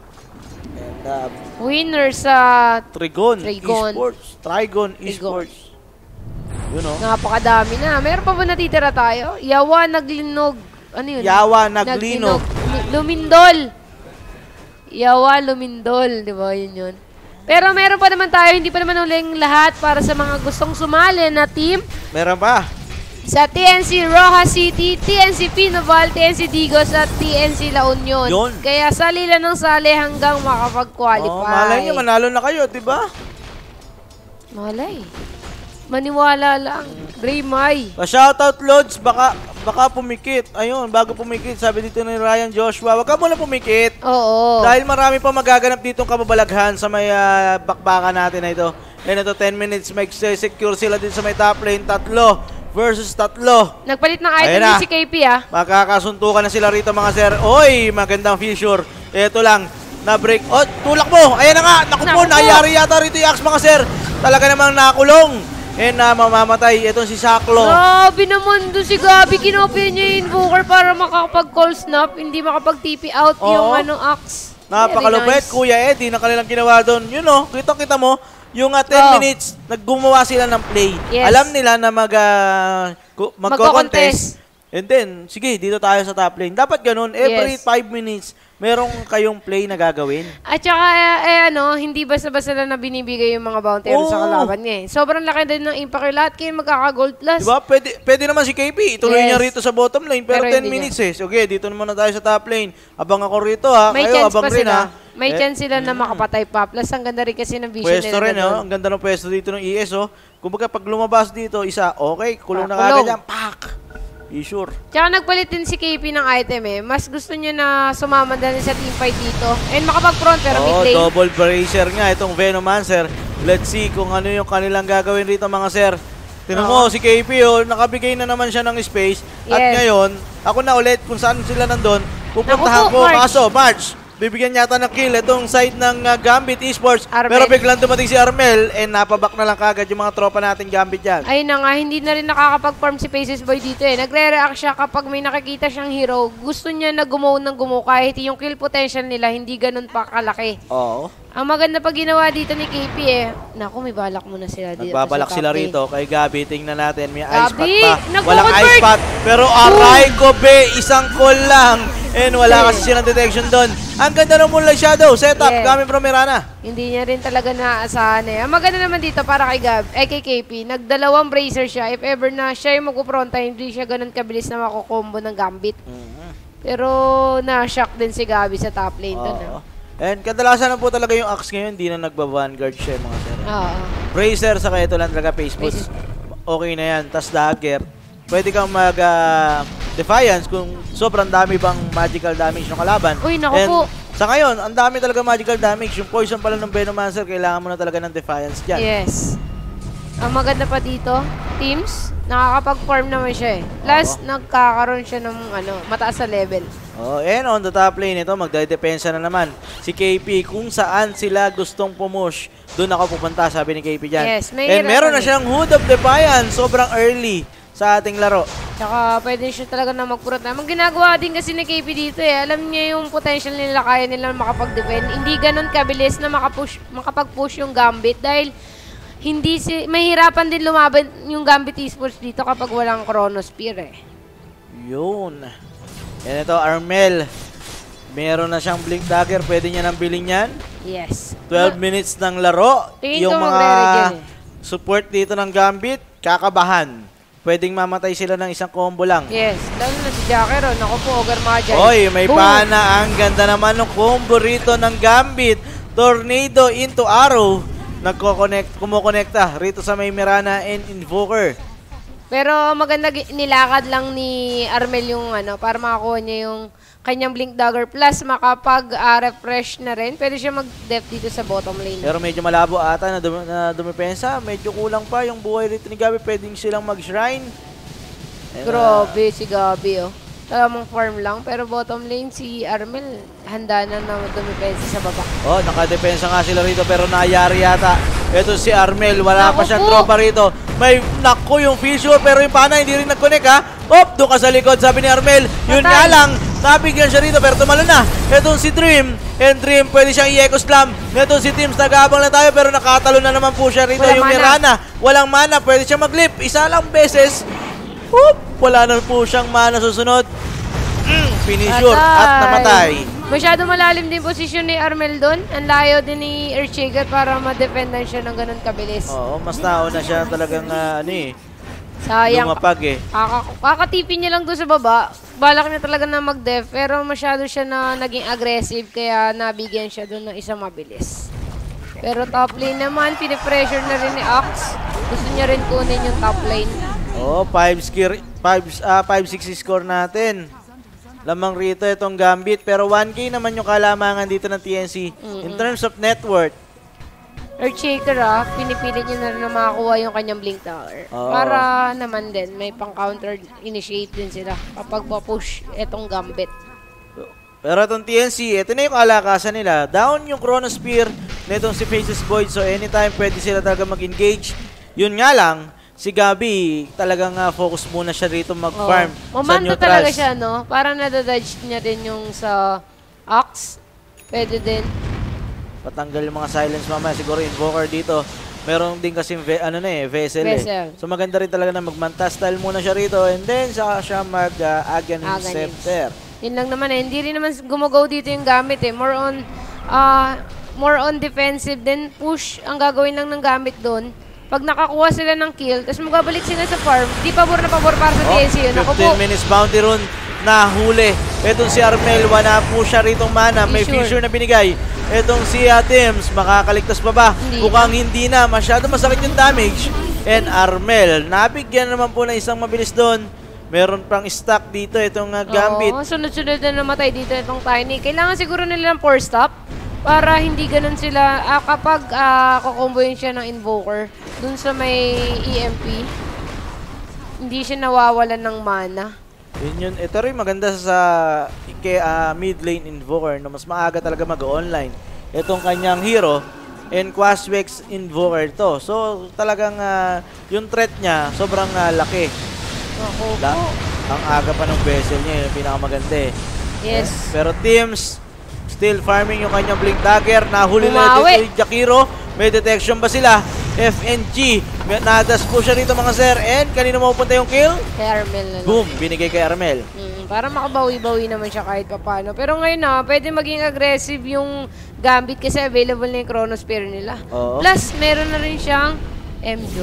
And uh, Winner sa Trigon, Trigon. Esports. Trigon, Trigon. Esports. You know. napakadami na. Meron pa ba natitira tayo? Yawa naglinog. Ano yun? Yawa Naglinog. Li- Lumindol. Yawa Lumindol. Di ba yun yun? Pero meron pa naman tayo. Hindi pa naman uling lahat para sa mga gustong sumali na team. Meron pa. Sa T N C Rojas City, T N C Pinoval, T N C Digos at T N C La Union. Yun. Kaya sali lang ng sali hanggang makapag-qualify. Oh, malay nyo, manalo na kayo, di ba? Malay. Maniwala lang. Draymay. Pa-shoutout, Lods. Baka, baka pumikit. Ayun, bago pumikit, sabi dito ni Ryan Joshua, wag ka muna pumikit. Oo. Dahil marami pa magaganap ditong kababalaghan sa may uh, bakbakan natin na ito. And ito, ten minutes, may secure sila din sa may top lane. Tatlo versus tatlo. Nagpalit ng item Ayan ni na. si K P ah. Makakasuntukan na sila rito mga sir. Oy, magandang fissure. Ito lang, na-break. Oh, tulak mo. Ayan na nga. Naku po, Naku po. nayari yata rito yung Axe mga sir. Talaga namang nakulong. And na mamamatay. Itong si Saklo. Grabe naman doon si Gabi. Kinopya niya yung Invoker para makakapag-call snap. Hindi makapag-T P out Oo. yung ano, Axe. Napakalupit, Very nice. Kuya Eddie, na kanilang ginawa doon. You know, kita-kita mo, yung uh, ten Oh. minutes, naggumawa sila ng play. Yes. Alam nila na mag, uh, gu- magko-contest. Magko-contest. And then, sige, dito tayo sa top lane. Dapat ganun, every Yes. five minutes, merong kayong play na gagawin. At saka, eh, eh, ano, hindi basta-basta lang na binibigay yung mga bounty Oo. sa kalaban niya eh. Sobrang laki din ng impact. Lahat kayo magkaka-gold plus. Diba? Pwede, pwede naman si K P, ituloy Yes. niya rito sa bottom lane, pero, Pero ten hindi minutes eh. Okay, dito naman na tayo sa top lane. Abang ako rito ha, May kayo chance abang pa rin sila. ha. May Eh, chance sila na makapatay pa. Plus, ang ganda rin kasi ng vision Pwesto nila. rin, na oh. doon. Ang ganda ng pwesto dito ng E S, oh. Kumbaga, pag lumabas dito, isa, okay, kulong Ah, na kagad kulong. yan. Pak! Be sure. Tsaka nagpalit din si K P ng item eh. Mas gusto niya na sumama din sa teamfight dito. And makapag-front pero Oh, mid lane. double bracer nga itong Venomancer. Let's see kung ano yung kanilang gagawin rito, mga sir. Tinan mo, Oo. si K P, oh, nakabigay na naman siya ng space. At Yes. ngayon, ako na ulit kung saan sila nandun. Pupuntahan Naku ko, po, March. kaso, March, bibigyan yata ng kill itong side ng uh, Gambit Esports. Armel. Pero biglang dumating si Armel and napabak na lang kagad yung mga tropa natin Gambit dyan. Ayun na nga, hindi na rin nakakapag-farm si Faces Boy dito eh. Nagre-react siya kapag may nakikita siyang hero. Gusto niya na gumaw ng gumaw kahit yung kill potential nila hindi ganun pa kalaki. Oo. Ang maganda pa ginawa dito ni K P eh. Naku, may balak muna sila dito. Nagbabalak sa top sila lane. rito kay Gabi. Tingnan natin, may ice Gabi, pack pa. nagko-convert! Walang ice pack. Pero aray ko, be, isang call lang. And wala kasi silang detection doon. Ang ganda ng Moonlight Shadow setup, Yeah. gamit from Mirana. Hindi niya rin talaga naaasahan eh. Ang maganda naman dito para kay Gab, eh kay K P, nagdalawang bracer siya. If ever na siya yung magpupronta, hindi siya ganun kabilis na makukombo ng Gambit. Pero na-shock din si Gabi sa top lane doon. Oo. Ah. And kadalasan na po talaga yung Axe ngayon, hindi na nagba-vanguard siya mga sir. Oo. Bracer, saka ito lang talaga face boots. Okay na yan. Tas dagger. Pwede kang mag ah, Defiance kung sobrang dami bang magical damage ng kalaban. Uy, naku And po. sa ngayon, ang dami talaga magical damage. Yung poison pala ng Venomancer, kailangan mo na talaga ng Defiance dyan. Yes. Ang maganda pa dito, teams, nakakapag-farm naman siya eh. Plus, nagkakaroon siya ng ano, mataas na level. Oh, and on the top lane ito, magdedepensa na naman si K P kung saan sila gustong pumush. Doon ako pupunta, sabi ni K P dyan. Yes, may and meron na hirapan eh. siyang Hood of Defiance, sobrang early sa ating laro. Tsaka pwede siya talaga na magpurot na. Ang ginagawa din kasi ni K P dito eh. Alam niya yung potential nila, kaya nila makapag-defend. Hindi ganun kabilis na makapush, makapag-push yung Gambit dahil hindi si mahirapan din lumaban yung Gambit Esports dito kapag walang Chronosphere eh. Yun. And ito, Armel. Meron na siyang Blink Dagger, pwede niya nang bilhin yan. Yes. twelve minutes ng laro. Tingin Yung ko mga magre-regen eh. support dito ng Gambit, kakabahan. Pwedeng mamatay sila ng isang combo lang. Yes. Lalo na si Jackero. Naku po, Ogar Magi. Oy, may Boom. pana. Ang ganda naman ng combo rito ng Gambit. Tornado into Arrow. Nagko-connect, kumukonekta rito sa may Mirana and Invoker. Pero maganda gi- nilakad lang ni Armel yung ano, para makakuha niya yung kanyang Blink Dagger. Plus, makapag-refresh na rin. Pwede siya mag-def dito sa bottom lane. Pero medyo malabo ata na, dum na dumipensa. Medyo kulang pa yung buhay rito ni Gabi. Pwedeng silang mag-shrine. And, Grabe si Gabi, oh. Tamang farm lang. Pero bottom lane, si Armel, handa na na dumipensa sa baba. Oh, nakadepensa nga sila rito pero nayari yata. Ito si Armel, wala Naku pa siyang po. tropa rito. May nakko yung fissure pero yung pana hindi rin nag-connect ha. Op, doon ka sa likod, sabi ni Armel. Yun Patay. nga lang, nabigyan siya rito pero tumalo na. Ito si Dream. And Dream, pwede siyang i-echo slam. Ito si Teams, nag-aabang lang tayo pero nakatalo na naman po siya rito. Walang yung mana. Mirana, walang mana, pwede siyang mag-lip. Isa lang beses. Oop, wala na po siyang mana susunod. Mm, finisure at namatay. Masyado malalim din posisyon ni Armel doon. Ang layo din ni Earthshaker para ma-defendan siya ng ganun kabilis. Oo, mas nauna siya talagang uh, ano eh. Sayang. lumapag eh. Kaka kakatipin niya lang doon sa baba. Balak niya talaga na mag-def, pero masyado siya na naging aggressive, kaya nabigyan siya doon ng isang mabilis. Pero top lane naman, pinipressure na rin ni Axe. Gusto niya rin kunin yung top lane. Oo, five six score natin. Lamang rito itong Gambit, pero one K naman yung kalamangan dito ng T N C. Mm-mm. In terms of net worth. Earthshaker ah, pinipilit niya na rin na makakuha yung kanyang Blink Tower. Oo. Para naman din, may pang-counter initiate din sila kapag pa-push etong Gambit. Pero itong T N C, ito na yung kalakasan nila. Down yung Chronosphere na itong si Faceless Void. So anytime pwede sila talaga mag-engage. Yun nga lang, si Gabi talagang uh, focus muna siya rito mag-farm oh. sa Umando neutrals. talaga siya, no? Parang nadadodge niya din yung sa Axe. Pwede din. Patanggal yung mga silence mamaya. Siguro Invoker dito. Meron din kasi ano na eh, Vessel, Vessel. eh. So maganda rin talaga na mag-manta style muna siya rito. And then saka siya mag-Aghanim uh, Scepter. Yun lang naman eh. Hindi rin naman gumagaw dito yung gamit eh. More on, uh, more on defensive. Then push ang gagawin lang ng gamit doon. Pag nakakuha sila ng kill, tapos magabalik sila sa farm, di pabor na pabor para sa Oh, T N C yun. Ako po. fifteen minutes bounty run na huli. Itong si Armel, wala po siya ritong mana. May Sure. fissure na binigay. Itong si uh, Tims, makakaligtas pa ba? Hindi Mukhang hindi na. Masyado masakit yung damage. And Armel, nabigyan naman po ng isang mabilis doon. Meron pang stock dito itong uh, Gambit. Oo, sunod-sunod na namatay dito itong Tiny. Kailangan siguro nila ng four stop para hindi ganun sila ah, kapag uh, kukomboyin siya ng Invoker dun sa may E M P. Hindi siya nawawalan ng mana. Yun yun. Ito rin maganda sa kay, uh, mid lane Invoker na mas maaga talaga mag-online. Itong kanyang hero and Quaswex Invoker to. So talagang uh, yung threat niya sobrang uh, laki. Ako La po. ang aga pa ng Vessel niya, yung pinakamaganda eh. Yes. Pero Teams, still farming yung kanyang Blink Dagger. Nahuli na Bumawi. dito yung Jakiro. May detection ba sila? F N G. Nadas po siya rito mga sir. And kanino mapupunta yung kill? Kay Armel na lang. Boom! Binigay kay Armel. Mm, para makabawi-bawi naman siya kahit papano. Pero ngayon na, pwede maging aggressive yung Gambit kasi available na yung Chronosphere nila. Oo. Plus, meron na rin siyang Emjo.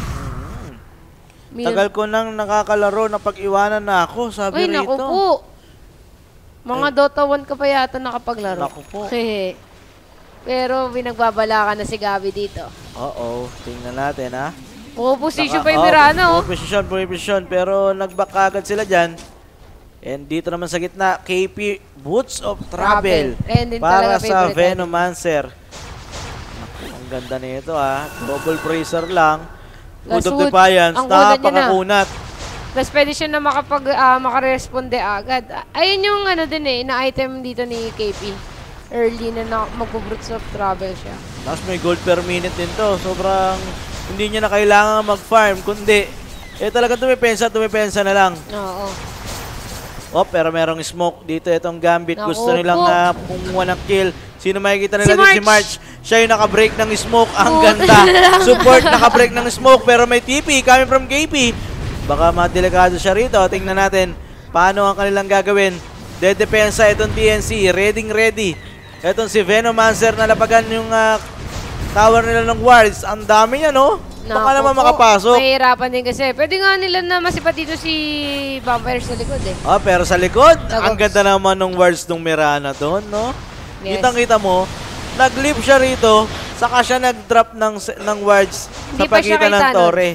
Mil- Tagal ko nang nakakalaro na pag-iwanan na ako, sabi Ay, rito. naku po. Mga Dota one ka pa yata nakapaglaro. Naku po. Pero binagbabala ka na si Gabi dito. Oo, tingnan natin ha. Puposition Naka- pa yung oh, Mirana, oh. Position, position. Pero nag-back agad sila dyan. And dito naman sa gitna, K P, Boots of Travel. Travel. Ayan din Para talaga sa favorite Venomancer. Naku, ang ganda nito ha. Double bracer lang. Good of Last Defiance. ang kunat niya na. Napakakunat. Plus, pwede siya na makapag, uh, makaresponde agad. Ayun yung ano din eh, na-item dito ni K P. Early na, na mag-Brutes of Travel siya. Tapos may gold per minute din to. Sobrang hindi niya na kailangan mag-farm. Kundi, eh talagang tumipensa, tumipensa na lang. Oo. Oh, pero merong smoke dito. Itong Gambit. Naku Gusto nilang po. uh, kumuha ng kill. Sino makikita nila Si dito? Si March. March. Siya yung naka-break ng smoke. Ang Oo, ganda. talaga. Support, naka-break ng smoke. Pero may T P coming from K P. Baka madelikado siya rito. Tingnan natin paano ang kanilang gagawin. Dedepensa itong T N C. Ready, ready. Itong si Venomancer na lapagan yung uh, tower nila ng wards. Ang dami niya, no? Baka Naku naman po, makapasok. Mahirapan din kasi. Pwede nga nila na masipat dito si Vampire sa likod eh. Oh, pero sa likod, Tagogs. ang ganda naman ng wards ng Mirana doon, no? Yes. Kitang-kita mo, nag-leap siya rito, saka siya nag-drop ng ng wards Hindi sa pa siya pagitan ng kita, no? tore.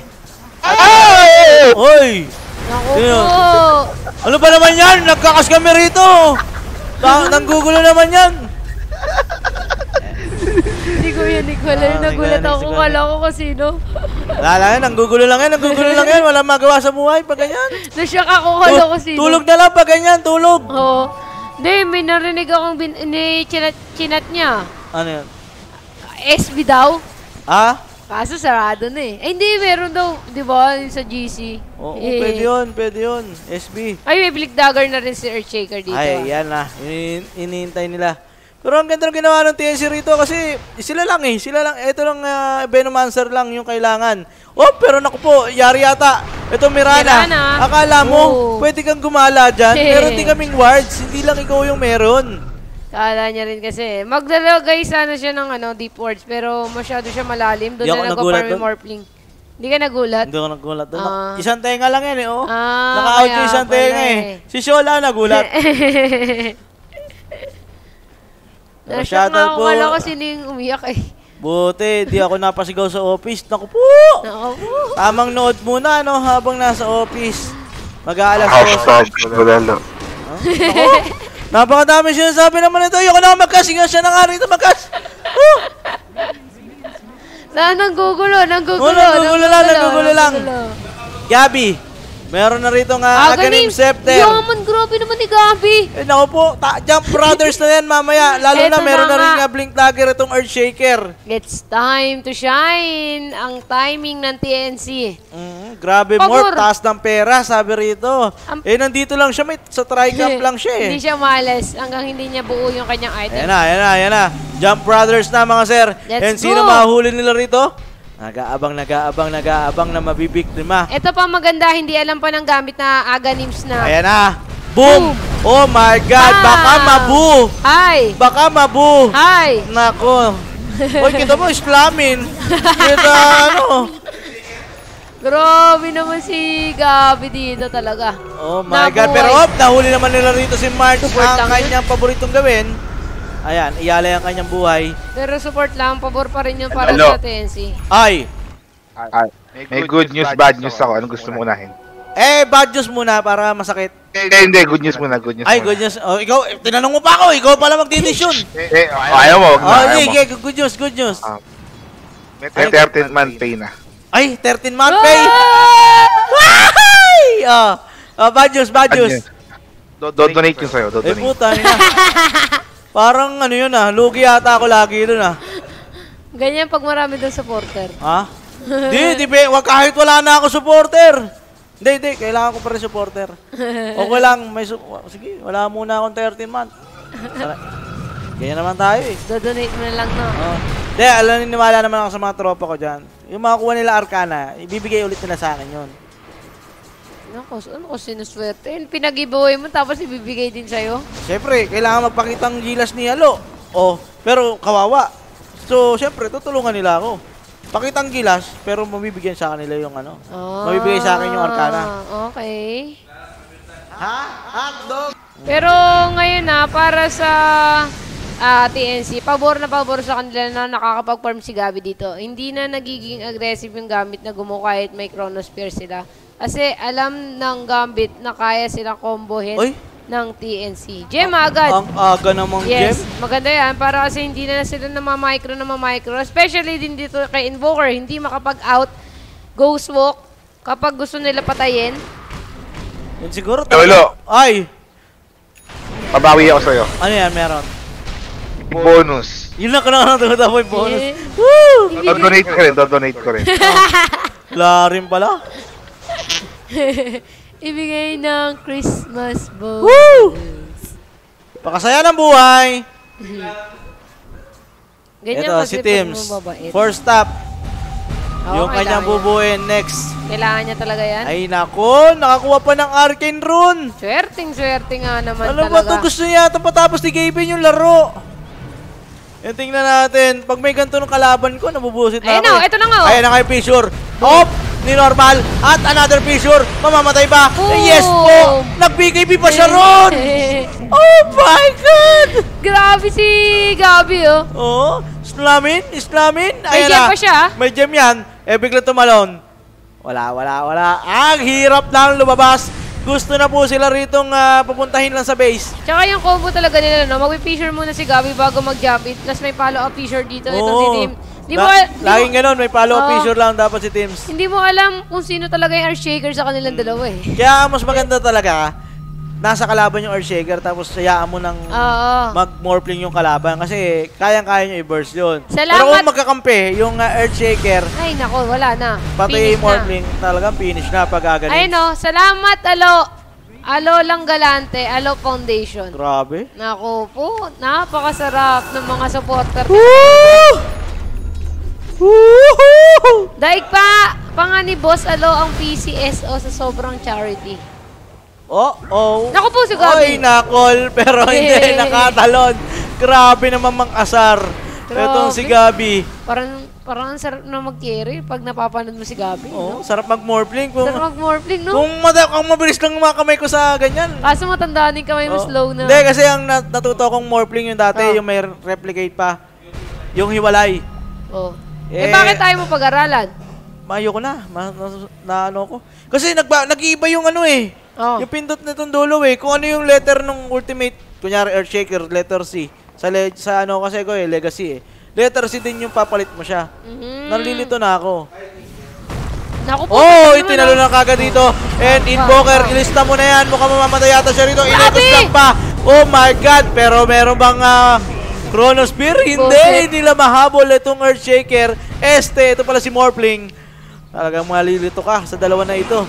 Oy! Naku Sino? po! Ano ba naman yan? Nagkakas kami rito! Ta- nanggugulo naman yan! Hindi ko yan, hindi ko alam. Ah, Nagulat hindi ko ako alam, kung kala ko kung sino. Wala yan, nanggugulo lang yan, nanggugulo lang yan. Walang magawa sa buhay pag ganyan. Nasyak ako kala ko sino. Tulog na lang pag ganyan, tulog! Oo. Hindi, may narinig akong bin, ni chinat, chinat niya. Ano yan? S B daw. Ah? Kaso sarado na eh. Ay, hindi, meron daw. Di ba? Yung sa G C. Oo, Eh. pwede yun, pwede yun. S B. Ay, may Blink Dagger na rin si Earthshaker dito. Ay, ah. yan na. Ini iniintay nila. Pero ang ganda ng ginawa ng T N C rito kasi sila lang eh. Sila lang. Ito lang, uh, Venomancer lang yung kailangan. Oh, pero naku po, yari yata. Ito, Mirana. Mirana. Akala mo, Oo. pwede kang gumala dyan. Eh. Meron din kaming wards. Hindi lang ikaw yung meron. Kala niya rin kasi. Maglalagay sana siya ng ano, deep wards, pero masyado siya malalim. Doon Di ako na nagulat nagpa-farm doon. yung Morphling. Hindi ka nagulat? Hindi ako nagulat doon. Ah. Isang tenga lang yan eh, oh. Ah, Naka-out kaya yung isang pala tenga eh. eh. Si Shola nagulat. Pero Nashock shoutout nga ako, po. wala ko sino yung umiyak eh. Buti, di ako napasigaw sa office. Naku po! Nako po. Tamang nood muna, no, habang nasa office. Mag-aalas ko. Hashtag Bulalo. Napakadami sinasabi naman ito. Ayoko na mag-cash. Siya na nga rito mag-cash. Woo! Na, nanggugulo, nanggugulo. Oh, nanggugulo lang, nanggugulo lang. nanggugulo. Gabi, meron na rito nga Aganim Scepter. Yaman, grabe naman ni Gabi. Eh, naku po, ta- Jump Brothers na yan mamaya. Lalo Eto na meron na na rin nga. nga Blink Dagger itong Earthshaker. It's time to shine. Ang timing ng T N C. Mm, grabe, Pabor. more taas ng pera, sabi rito. Am- eh, nandito lang siya, may, sa tri-camp lang siya eh. Hindi siya malas hanggang hindi niya buo yung kanyang item. Ayan na, ayan na, ayan na. Jump Brothers na mga sir. Let's And sino go. mahuli nila rito? Nag-aabang, nag-aabang, nag-aabang na mabibiktima. Ito pa maganda, hindi alam pa ng gamit na Aganims na. Ayan na. Boom! Oh my God! Ah. Baka mabu! Hi! Baka mabu! Hi! Nako. Uy, kita mo, islamin. Kita ano. Grabe naman si Gabi dito talaga. Oh my God. Nabuhay. Pero op, nahuli naman nila rito si March. Support Ang lang kanyang paboritong gawin. Ayan, iyalay ang kanyang buhay. Pero support lang, pabor pa rin yun para Hello. sa T N C. Ay, Ah, may good news, bad news ako. Anong gusto mo unahin? eh, bad news muna para masakit. Hindi, hindi. Good news muna, good news Ay, muna. good news. Oh, ikaw, eh, tinanong mo pa ako. Ikaw pala magdidesisyon. Eh, oh, ayaw mo, wag na, Oh, ayaw mo. sige, good news, good news. Ah. May thirteenth month pay na. Ay, thirteen month pay. Ay! Oh, oh, bad news, bad news. Do-donate yun sa'yo, Eh, do-donate. puta na. Parang ano yun ah, lugi yata ako lagi dun ah. Ganyan pag marami doon supporter. Ha? Di, di, be, wag kahit wala na ako supporter. Hindi, hindi, kailangan ko pa rin supporter. Okay lang, may su- sige, wala muna akong thirteen month. Ganyan naman tayo eh. Do-donate mo na lang, no? Oh. Hindi, alam, niniwala naman ako sa mga tropa ko dyan. Yung makakuha nila Arcana, ibibigay ulit nila sa akin yun. Naku, ano ko sinuswerte? Yun, pinag-giveaway mo tapos ibibigay din sa'yo? Siyempre, kailangan magpakitang gilas ni Halo. Oh, pero kawawa. So, siyempre, tutulungan nila ako. Pakitang gilas, pero mabibigyan sa kanila yung ano. Ah, Mabibigay sa akin yung Arcana. Okay. Ha? Hotdog! Pero ngayon na, para sa ah, T N C, pabor na pabor sa kanila na nakakapag-farm si Gabi dito. Hindi na nagiging aggressive yung gamit na gumo kahit may Chronosphere sila. Kasi alam ng Gambit na kaya sila combohin Oy. ng T N C. Gem agad. Ang aga namang Yes, gem. maganda yan para kasi hindi na sila namamicro na mamicro. Especially din dito kay Invoker, hindi makapag-out, ghost walk, kapag gusto nila patayin. Yun siguro. Lolo. Ay! Pabawi ako sa'yo. Ano yan, meron? Bonus. Yun lang ka na natututa po yung bonus. Eh, Woo! Do-donate ko rin, do-donate ko rin. Wala rin pala. ibigay ng Christmas bonus. Woo! Pakasaya ng buhay. Ganyan Ito, kasi si pag Tims. mababait. First stop. Oo, Yung kanyang kailangan niya. bubuin next. Kailangan niya talaga yan. Ay nako, nakakuha pa ng Arcane Rune. Swerting-swerte nga naman Ano ba talaga. ito? Gusto niya ito patapos ni Gavin yung laro. Yan, tingnan natin. Pag may ganito ng kalaban ko, nabubusit na Ayan ako. na, ito na nga, oh. Ayan na kayo, fissure. Hop! Ni normal. At another fissure. Mamamatay ba? Boom! Eh, yes po! Nag-B K B pa siya ron! Oh my God! Grabe si Gabi, oh. Oh, islamin, islamin. May Ayan gem na. pa siya. May gem yan. Eh, bigla tumalon. Wala, wala, wala. Ang hirap lang lumabas. Gusto na po sila ritong ah, papuntahin lang sa base. Tsaka yung combo talaga nila, no? Mag-fissure muna si Gabi bago mag-jump it. Plus may follow-up fissure dito. Ito si Tim. Di mo, La- al- di laging mo, ganun, may follow-up Oo. fissure lang dapat si Teams. hindi mo alam kung sino talaga yung Earthshaker sa kanilang dalawa, eh. Kaya mas maganda talaga, nasa kalaban yung Earthshaker tapos sayaan mo ng Oo. mag-morphling yung kalaban kasi kayang-kaya nyo i-burst yun. Salamat. Pero kung magkakampi, yung uh, Earthshaker, Ay, nako, wala na. pati Finish na. morphling, talagang finish na pag gaganin. Ayun, no? Salamat, Alo. Alo lang galante, Alo Foundation. Grabe. Nako po, napakasarap ng mga supporter. Woo! Woo! Daig pa, pa nga ni Boss Alo ang P C S O sa sobrang charity. Oh, oh. Naku po si Gabi. Oy, nakol, pero hindi Eh. nakatalon. Grabe naman mang asar. Grabe. Etong si Gabi. Parang, Parang ang sarap na mag-carry pag napapanood mo si Gabi. Oo, No? sarap mag-morphling. Kung, Sarap mag-morphling, no? kung, mada, kung mabilis lang mga kamay ko sa ganyan. Kaso matandaan din kamay mo Oo. slow na. Hindi, kasi ang nat- natuto kong morphling yung dati, Oh. yung may replicate pa. Yung hiwalay. Oh. Eh, Eh, bakit tayo mo pag-aralan? Mayo ko na. Ma, na, na ano ko. Kasi nagba, nag-iiba yung ano eh. Oh. Yung pindot nitong dulo eh. Kung ano yung letter ng ultimate, kunyari Earthshaker, letter C. Sa, le- sa ano kasi ko eh, legacy eh. Letter C din yung papalit mo siya. Mhm. Nalilito na ako. Naku po. Oh, tagal itinalo naman, na kagad dito. And Invoker, ilista mo na yan. Mukhang mamamatay yata siya rito. Grabe! Inekos lang pa. Oh my God. Pero meron bang uh, Chronospear? Hindi. Bullshit. Hindi nila mahabol itong Earthshaker. Este, ito pala si Morphling. Talagang malilito ka sa dalawa na ito.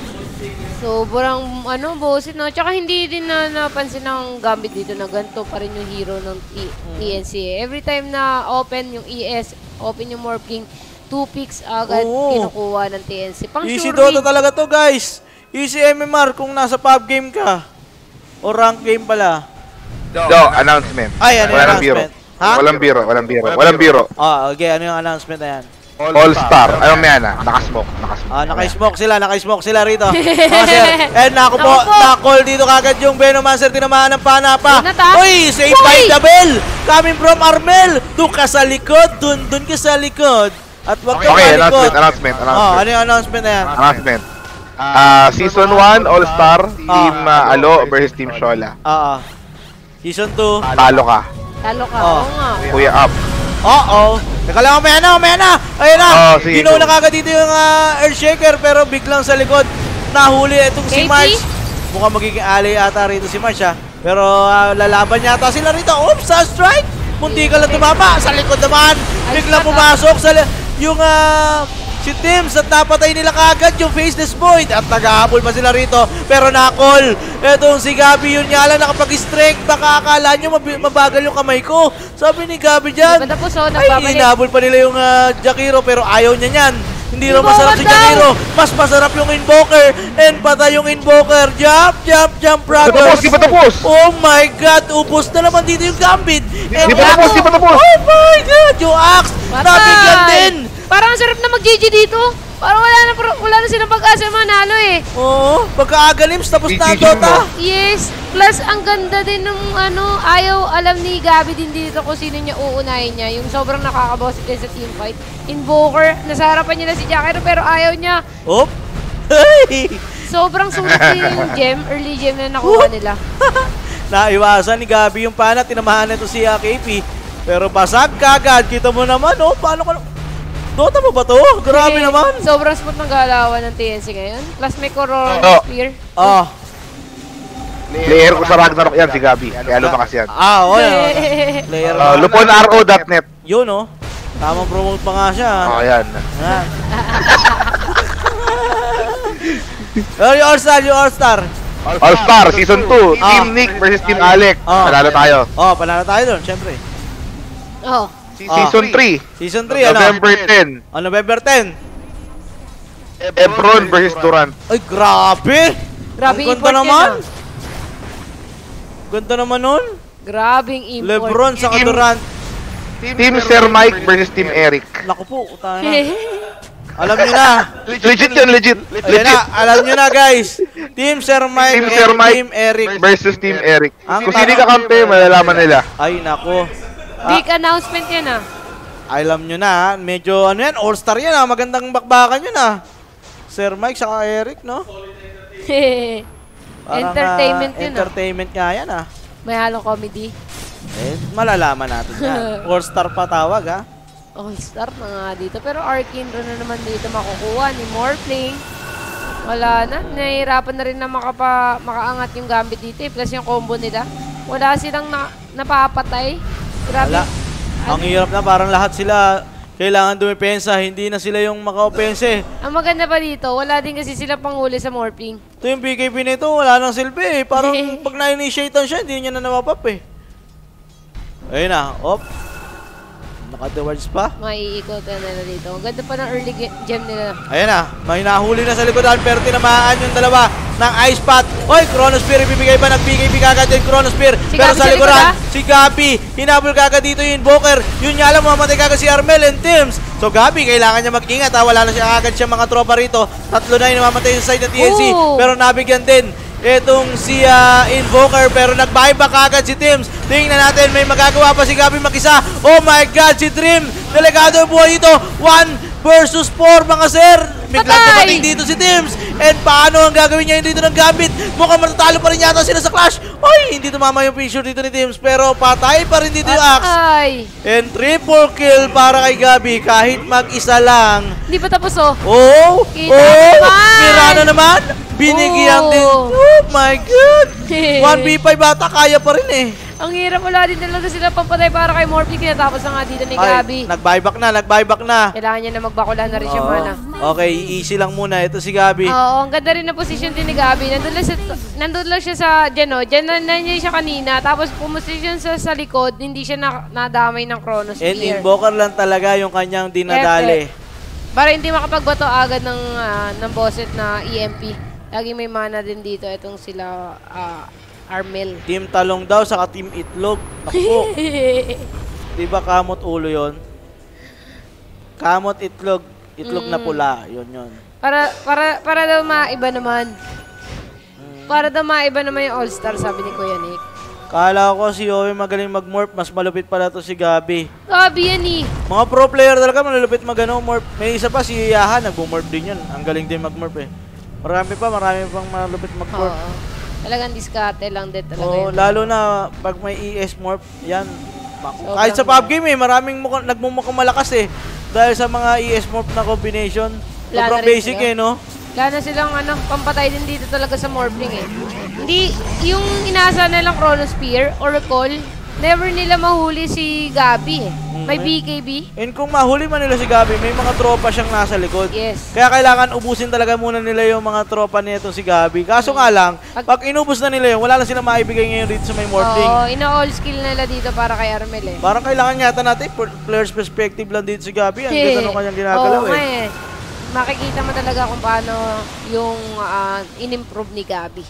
Sobrang ano, bossy no. Tsaka hindi din na napansin ng Gambit dito na ganito pa rin yung hero ng T- TNC. Every time na open yung E S, open yung Morphling, two picks agad Oo. kinukuha ng T N C. Pang Easy sure Dota win. talaga to, guys. Easy M M R kung nasa pub game ka. O rank game pala. Do, announcement. Ay, ano yung Walang biro. announcement? Ha? Walang biro, walang biro. Walang biro. Ah, okay. Ano yung announcement na yan? All Star. Ano may ana? Nakasmoke. Nakasmoke. Ah, naka-smoke sila, naka-smoke sila rito. Mga sir, and naku po, Naku po. na-call dito kagad yung Venomancer, tinamaan ng pana pa. Yun na ta. Uy, save Uy! by the bell! Coming from Armel! Doon ka sa likod, dun, dun ka sa likod. At wag ka Okay, malikot. announcement, announcement, Oh, announcement. ano yung announcement na yan? Announcement. Ah, Season one, All Star, Team ah, Alo versus Team Shola. Oo. Season two. Talo ka. Talo ka. Oh. Oo nga. Kuya up. Oo. Teka lang, may ano, may ano. Ayun na. Oh, sige, Ginaw go. na kagad dito yung uh, Earthshaker, pero biglang sa likod, nahuli itong si K P? March. Mukhang magiging ally ata rito si March ha. Pero ah, lalaban yata sila rito. Oops, sa strike. Munti ka lang tumama. Sa likod naman. Biglang pumasok sa li- yung ah, si Tims at napatay nila kagad yung Faceless Void. At nag-ahabol pa sila rito. Pero na-call. Etong si Gabi yun nga lang nakapag-strength. Baka akala nyo mab- mabagal yung kamay ko. Sabi ni Gabi dyan. Diba tapos oh, Ay, nagbabalik. inahabol pa nila yung uh, Jakiro pero ayaw niya niyan. Hindi raw Invoker masarap si daw! Jakiro. Mas masarap yung Invoker. And patay yung Invoker. Jump, jump, jump, Di pa tapos, brothers. di pa tapos. Oh my God, ubos na naman dito yung Gambit. And Di pa tapos, di pa tapos. Oh my God, yung Axe. Patay! Nabigyan din. Parang ang sarap na mag-G G dito. Parang wala na, wala na silang pag-asa manalo eh. Oo, pagka-agalims, tapos na ang I G G Dota. mo. Yes, plus ang ganda din ng ano, ayaw alam ni Gabi din dito kung sino niya uunahin niya. Yung sobrang nakakabosit din sa team fight. Invoker, nasa harapan niya na si Jakiro pero ayaw niya. Op. Hey! Sobrang sulit din yung gem, early gem na nakuha nila. Naiwasan ni Gabi yung pana, tinamahan na ito si uh, K P. Pero basag kagad, kita mo naman, oh, paano ka Dota mo ba to? Grabe Eh, naman. Sobrang smooth ng galawan ng T N C ngayon. Plus may Corona Oo. Spear. Ah, Player ko sa Ragnarok yan, si Gabi. Kaya lumakas yan. ah, oh, yan. Player. Uh, lupon R O dot net. Yun, oh. Tamang promote pa nga siya. Oh, yan. Ah. Oh, yung All-Star, yung All-Star. All Star, Season two, Ah. Team Nick versus Team Alec. Ah. Panalo tayo. Oh, panalo tayo doon, syempre. Oh. Season three, Season three, ano? November ten, Oh, November ten. Ebron versus Durant. Ay, grabe! Grabe Ang ganda import naman. yan, ah. Ganda naman nun. Grabing import. Lebron sa Team- Durant. Team Sir Mike versus Team Eric. Naku po, utang na. Alam nyo na. Legit yun, legit. Ayun na, Legit. alam nyo na guys. Team Sir Mike Team and Sir Mike Team Eric. versus Team Eric. Ang Kung sino kakampi, malalaman nila. Ay, nako. Big announcement yan ah. Alam nyo na, medyo ano yan, all-star yan ah. Magandang bakbakan yun ah. Sir Mike saka Eric, no? Parang, Entertainment ah, yun ah. Entertainment nga yan ah. May halong comedy. Eh, malalaman natin yan. All-star pa tawag ah. All-star na nga dito. Pero Arcane na naman dito makukuha ni Morphling. Wala na. Nahihirapan na rin na makapa, makaangat yung Gambit dito eh. Plus yung combo nila. Wala silang na, napapatay. Grabe. Wala. Ang hirap na, parang lahat sila kailangan dumipensa. Hindi na sila yung maka-opense. Ang maganda pa dito, wala din kasi sila panghuli sa Morphling. Ito yung B K B nito, wala nang silbi eh. Parang pag na-initiatean siya, hindi niya na namapap eh. Ayun na, op. Naka-towards pa. Maiikot na nila dito. Ang ganda pa ng early ge- gem nila. Ayan na, may nahuli na sa likodan pero tinamaan yung dalawa. ng Ice Path. Oy, Chronosphere ibibigay ba? Nag-B K B kagad din Chronosphere. Si Pero Gabi sa sa likod, likuran, ah. si Gabi. Hinabol kagad dito yung Invoker. Yun nga lang, mamatay kagad si Armel and Tims. So Gabi, kailangan niya mag-ingat ha. Wala na siya kagad siya mga tropa rito. Tatlo na yung namamatay sa side ng T N C. Ooh. Pero nabigyan din itong si uh, Invoker, pero nag-buyback agad si Tims. Tingnan natin, may magagawa pa si Gabi mag-isa. Oh my God, si Dream. Delikado ang buhay ito. One versus four, mga sir. May Patay! dumating dito si Tims. And paano ang gagawin niya dito ng Gambit? Mukhang matatalo pa rin yata sila sa Clash. Ay, hindi tumama yung picture dito ni Tims. Pero patay pa rin dito yung Axe. Ay. And triple kill para kay Gabi kahit mag-isa lang. Hindi pa tapos oh. Oh! Kita oh! naman! Mirana naman! Binigyan Oh. din. Oh my God! one v five bata, kaya pa rin eh. Ang hirap, wala din talaga sila pampatay para kay Morphle. Kinatapos na nga dito ni Gabi. Ay, nag-buyback na, nag-buyback na. Kailangan niya na magbakulan na rin siya Oo. mana. Okay, easy lang muna. Ito si Gabi. Oo, ang ganda rin na position din ni Gabi. Nandun lang siya, nandun lang siya sa, dyan o, dyan na, na niya siya kanina. Tapos pumusisyon siya sa likod, hindi siya na, nadamay ng Chronosphere. And Invoker lang talaga yung kanyang dinadali. Para hindi makapagbato agad ng, uh, ng bosset na E M P. Lagi may mana din dito. Itong sila, uh, Armel. Team Talong daw, saka Team Itlog. Ako. Diba kamot ulo yon? Kamot itlog. Itlog Mm. na pula. Yun yun. Para, para, para daw maiba naman. Para daw maiba naman yung All-Star, sabi ni Kuya Nick. Kala ko si Owe magaling mag-morph. Mas malupit pala to si Gabi. Gabi yan eh. Mga pro player talaga malulupit mag-ano, morph. May isa pa si Yaha, nag-morph din yun. Ang galing din mag-morph eh. Marami pa, marami pang malupit mag-morph. Oo. Talagang diskarte lang din talaga Oo, yun. lalo na pag may E S morph, yan. Sobrang Kahit sa P U B G game eh, maraming mukhang, nagmumukhang malakas eh. Dahil sa mga E S morph na combination. Wala Sobrang na rin basic sila. eh, no? Wala na silang ano, pampatay din dito talaga sa Morphling eh. Hindi, yung inaasa nilang Chronosphere or Recall, never nila mahuli si Gabi eh. May B K B. And kung mahuli man nila si Gabi, may mga tropa siyang nasa likod. Yes. Kaya kailangan ubusin talaga muna nila yung mga tropa nito si Gabi. Kaso nga lang, Pag- pag inubos na nila yun, wala na silang maibigay ngayon dito sa may Morphling. Oo, ina-all skill nila dito para kay Armel eh. Parang kailangan yata natin, per- player's perspective lang dito si Gabi. Ang ganda nung kanyang ginagalaw Oo nga eh. eh. Makikita mo talaga kung paano yung ah, in-improve ni Gabi.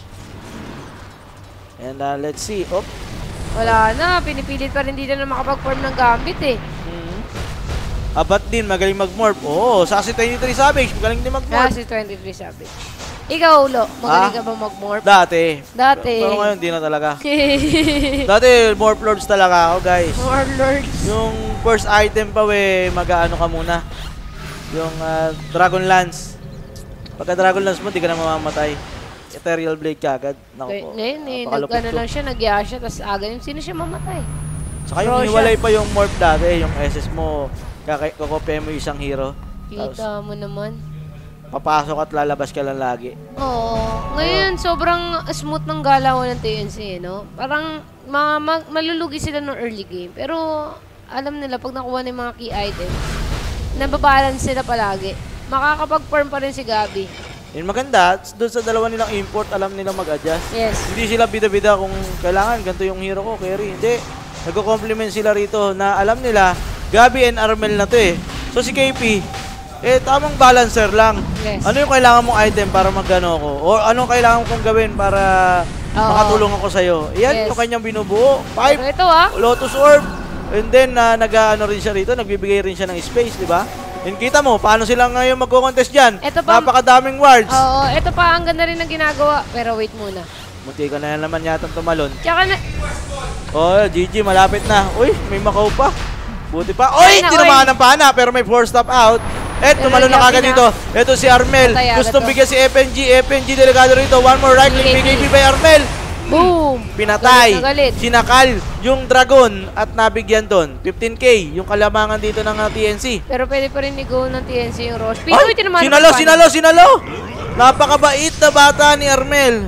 And uh, let's see. Oh. Wala na, pinipilit pa rin dito na makapag-form ng Gambit eh. Hmm. Abat din, magaling mag-morph. Oo, Sassy twenty-three Savage, magaling din Ah, mag-morph. si twenty-three Savage. Ikaw, Ulo, magaling Ah? ka ba mag-morph? Dati. Dati. Pero ngayon, di na talaga. Dati, morph lords talaga ako, guys. More lords. Yung first item pa, we, mag-ano ka muna. Yung uh, Dragon Lance. Pagka Dragon Lance mo, di ka na mamamatay. Ethereal Blade ka agad. Naku Ngay- po. Ngayon eh, Napakalupit nag-ano ko. lang siya, nag-iya siya, tapos aga yung sino siya mamatay. Saka yung Pro hiniwalay siya. pa yung morph dati, yung S S mo, kaka- kakopya mo isang hero. Tapos, Kita mo naman. papasok at lalabas ka lang lagi. Oo. Ngayon, sobrang smooth ng galaw ng T N C, eh, no? Parang ma ma- malulugi sila ng early game. Pero alam nila, pag nakuha ng mga key items, nababalance sila palagi. Makakapag-farm pa rin si Gabi. Yun maganda, doon sa dalawa nilang import, alam nilang mag-adjust. Yes. Hindi sila bida-bida kung kailangan, ganito yung hero ko, carry. Hindi. Nagko-compliment sila rito na alam nila, Gabi and Armel na to eh. So si K P, eh tamang balancer lang. Yes. Ano yung kailangan mong item para magano ko? O anong kailangan kong gawin para Oo. makatulong ako sa'yo? Yan Yes. yung kanyang binubuo. Five, Pero ito ah, Lotus Orb. And then, uh, nag-ano rin siya rito, nagbibigay rin siya ng space, di ba? And kita mo, paano sila ngayon magko-contest dyan? Ito pa- Napakadaming wards. oo, ito pa, ang ganda rin ng ginagawa. Pero wait muna. Munti ka na naman yata tumalon. Tsaka na, Oh, G G, malapit na. Uy, may Macau pa. Buti pa. Uy, Ay na, tinamaan uy. ng pana, pero may four stop out. Eh, Pero tumalon na Gabi kagad na. dito. Ito si Armel. Patay agad Gustong to. bigyan si F N G. F N G delikado rito. One more right click. B B K K B B by Armel. boom! Pinatay. Galit na galit. Sinakal yung dragon at nabigyan doon. fifteen K yung kalamangan dito ng uh, T N C. Pero pwede pa rin i-go ng T N C yung Roche. Pero Ay, ito naman. sinalo, sinalo, sinalo. Napakabait na bata ni Armel.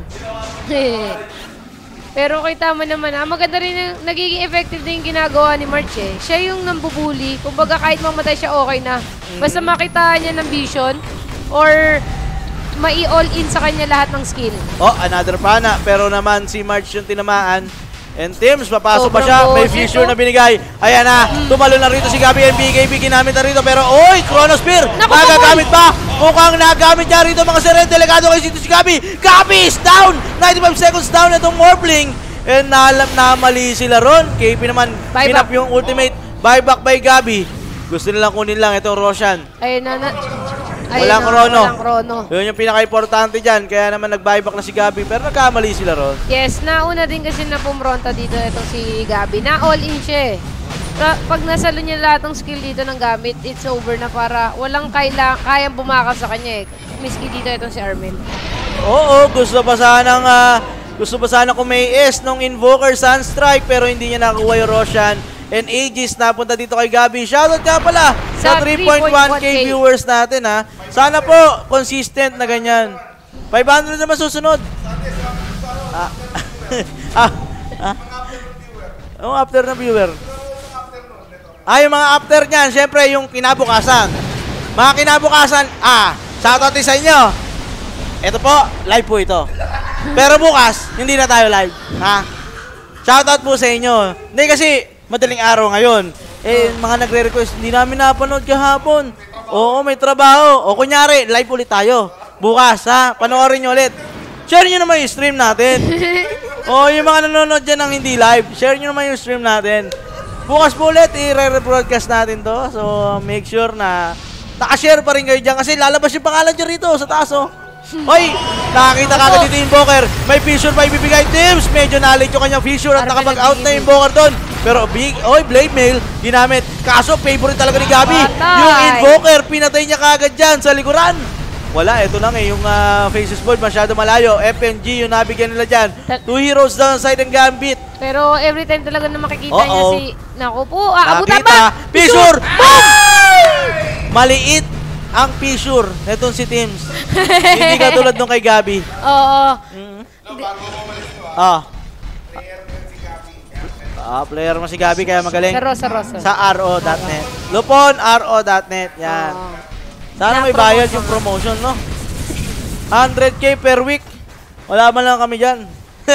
Pero kita mo naman, ah, maganda rin, yung- nagiging effective din yung ginagawa ni March eh. Siya yung nambubuli. Kumbaga kahit mamatay siya, okay na. Basta makita niya ng vision or mai-all in sa kanya lahat ng skill. Oh, another pana. Pero naman si March yung tinamaan. And Tims, papasok pa Sobrang siya. May boses, fissure oh. na binigay. Ayan na, tumalo na rito si Gabi and B K B. Ginamit na rito. Pero, oy, Chronospear. Naku, Magagamit pa. Mukhang nagamit niya rito mga sir. Delikado kayo dito si Gabi. Gabi is down. ninety-five seconds down na itong Morphling. And nalam na mali sila ron. K P naman, Buyback. pinap yung ultimate. Buyback by Gabi. Gusto nilang kunin lang itong Roshan. Ayun na na. Ayun Walang na, chrono. Walang chrono. Yun yung pinaka-importante dyan. Kaya naman nag-buyback na si Gabi. Pero nagkamali sila ron. Yes, nauna din kasi na pumronta dito itong si Gabi. Na all in siya eh. Ra- Pag nasalo niya lahat ng skill dito ng gamit, it's over na para walang kaila kayang bumakal sa kanya eh. Miski dito itong si Armel. Oo, gusto pa sanang ah, gusto pa sana kung may S nung Invoker Sunstrike pero hindi niya nakuha yung Roshan. And Aegis napunta dito kay Gabi. Shoutout nga pala sa Sa three point one K viewers natin ha. Sana po consistent na ganyan. five hundred naman susunod. Ah. ah. ah. Oh, after na viewer. Ah, yung mga after niyan, syempre yung kinabukasan. Mga kinabukasan, ah, shoutout din sa inyo. Ito po, live po ito. Pero bukas, hindi na tayo live. Ha? Shoutout po sa inyo. Hindi kasi, madaling araw ngayon. Eh, mga nagre-request, hindi namin napanood kahapon. Oo, may trabaho. O kunyari, live ulit tayo. Bukas, ha? Panoorin nyo ulit. Share nyo naman yung stream natin. O, yung mga nanonood dyan ng hindi live, share nyo naman yung stream natin. Bukas po ulit, i-re-broadcast natin to. So, make sure na nakashare pa rin kayo dyan kasi lalabas yung pangalan dyan rito sa taas, oh. Hoy, nakakita ka agad dito yung Invoker. May fissure pa ibibigay, Tims. Medyo nalit yung kanyang fissure at nakapag-out na yung Invoker doon. Pero big, oy, Blade Mail, ginamit. Kaso, favorite talaga ni Gabi. Patay. Yung Invoker, pinatay niya kaagad dyan sa likuran. Wala, ito lang eh, yung uh, Faces Board masyado malayo. F N G yung nabigyan nila dyan. Two heroes down side ng Gambit. Pero every time talaga na makikita Uh-oh. niya si... Naku po, aabutan Nakita, ba? fissure! Boom! Maliit ang fissure netong si Tims. Hindi katulad nung kay Gabi. Oo. Ah. Ah, player mo si Gabi kaya magaling. Sa Rosa Rosa. Sa R O dot net. Lupon, R O dot net. Yan. Oo. Sana may bayad yung promotion, no? one hundred K per week. Wala man lang kami dyan.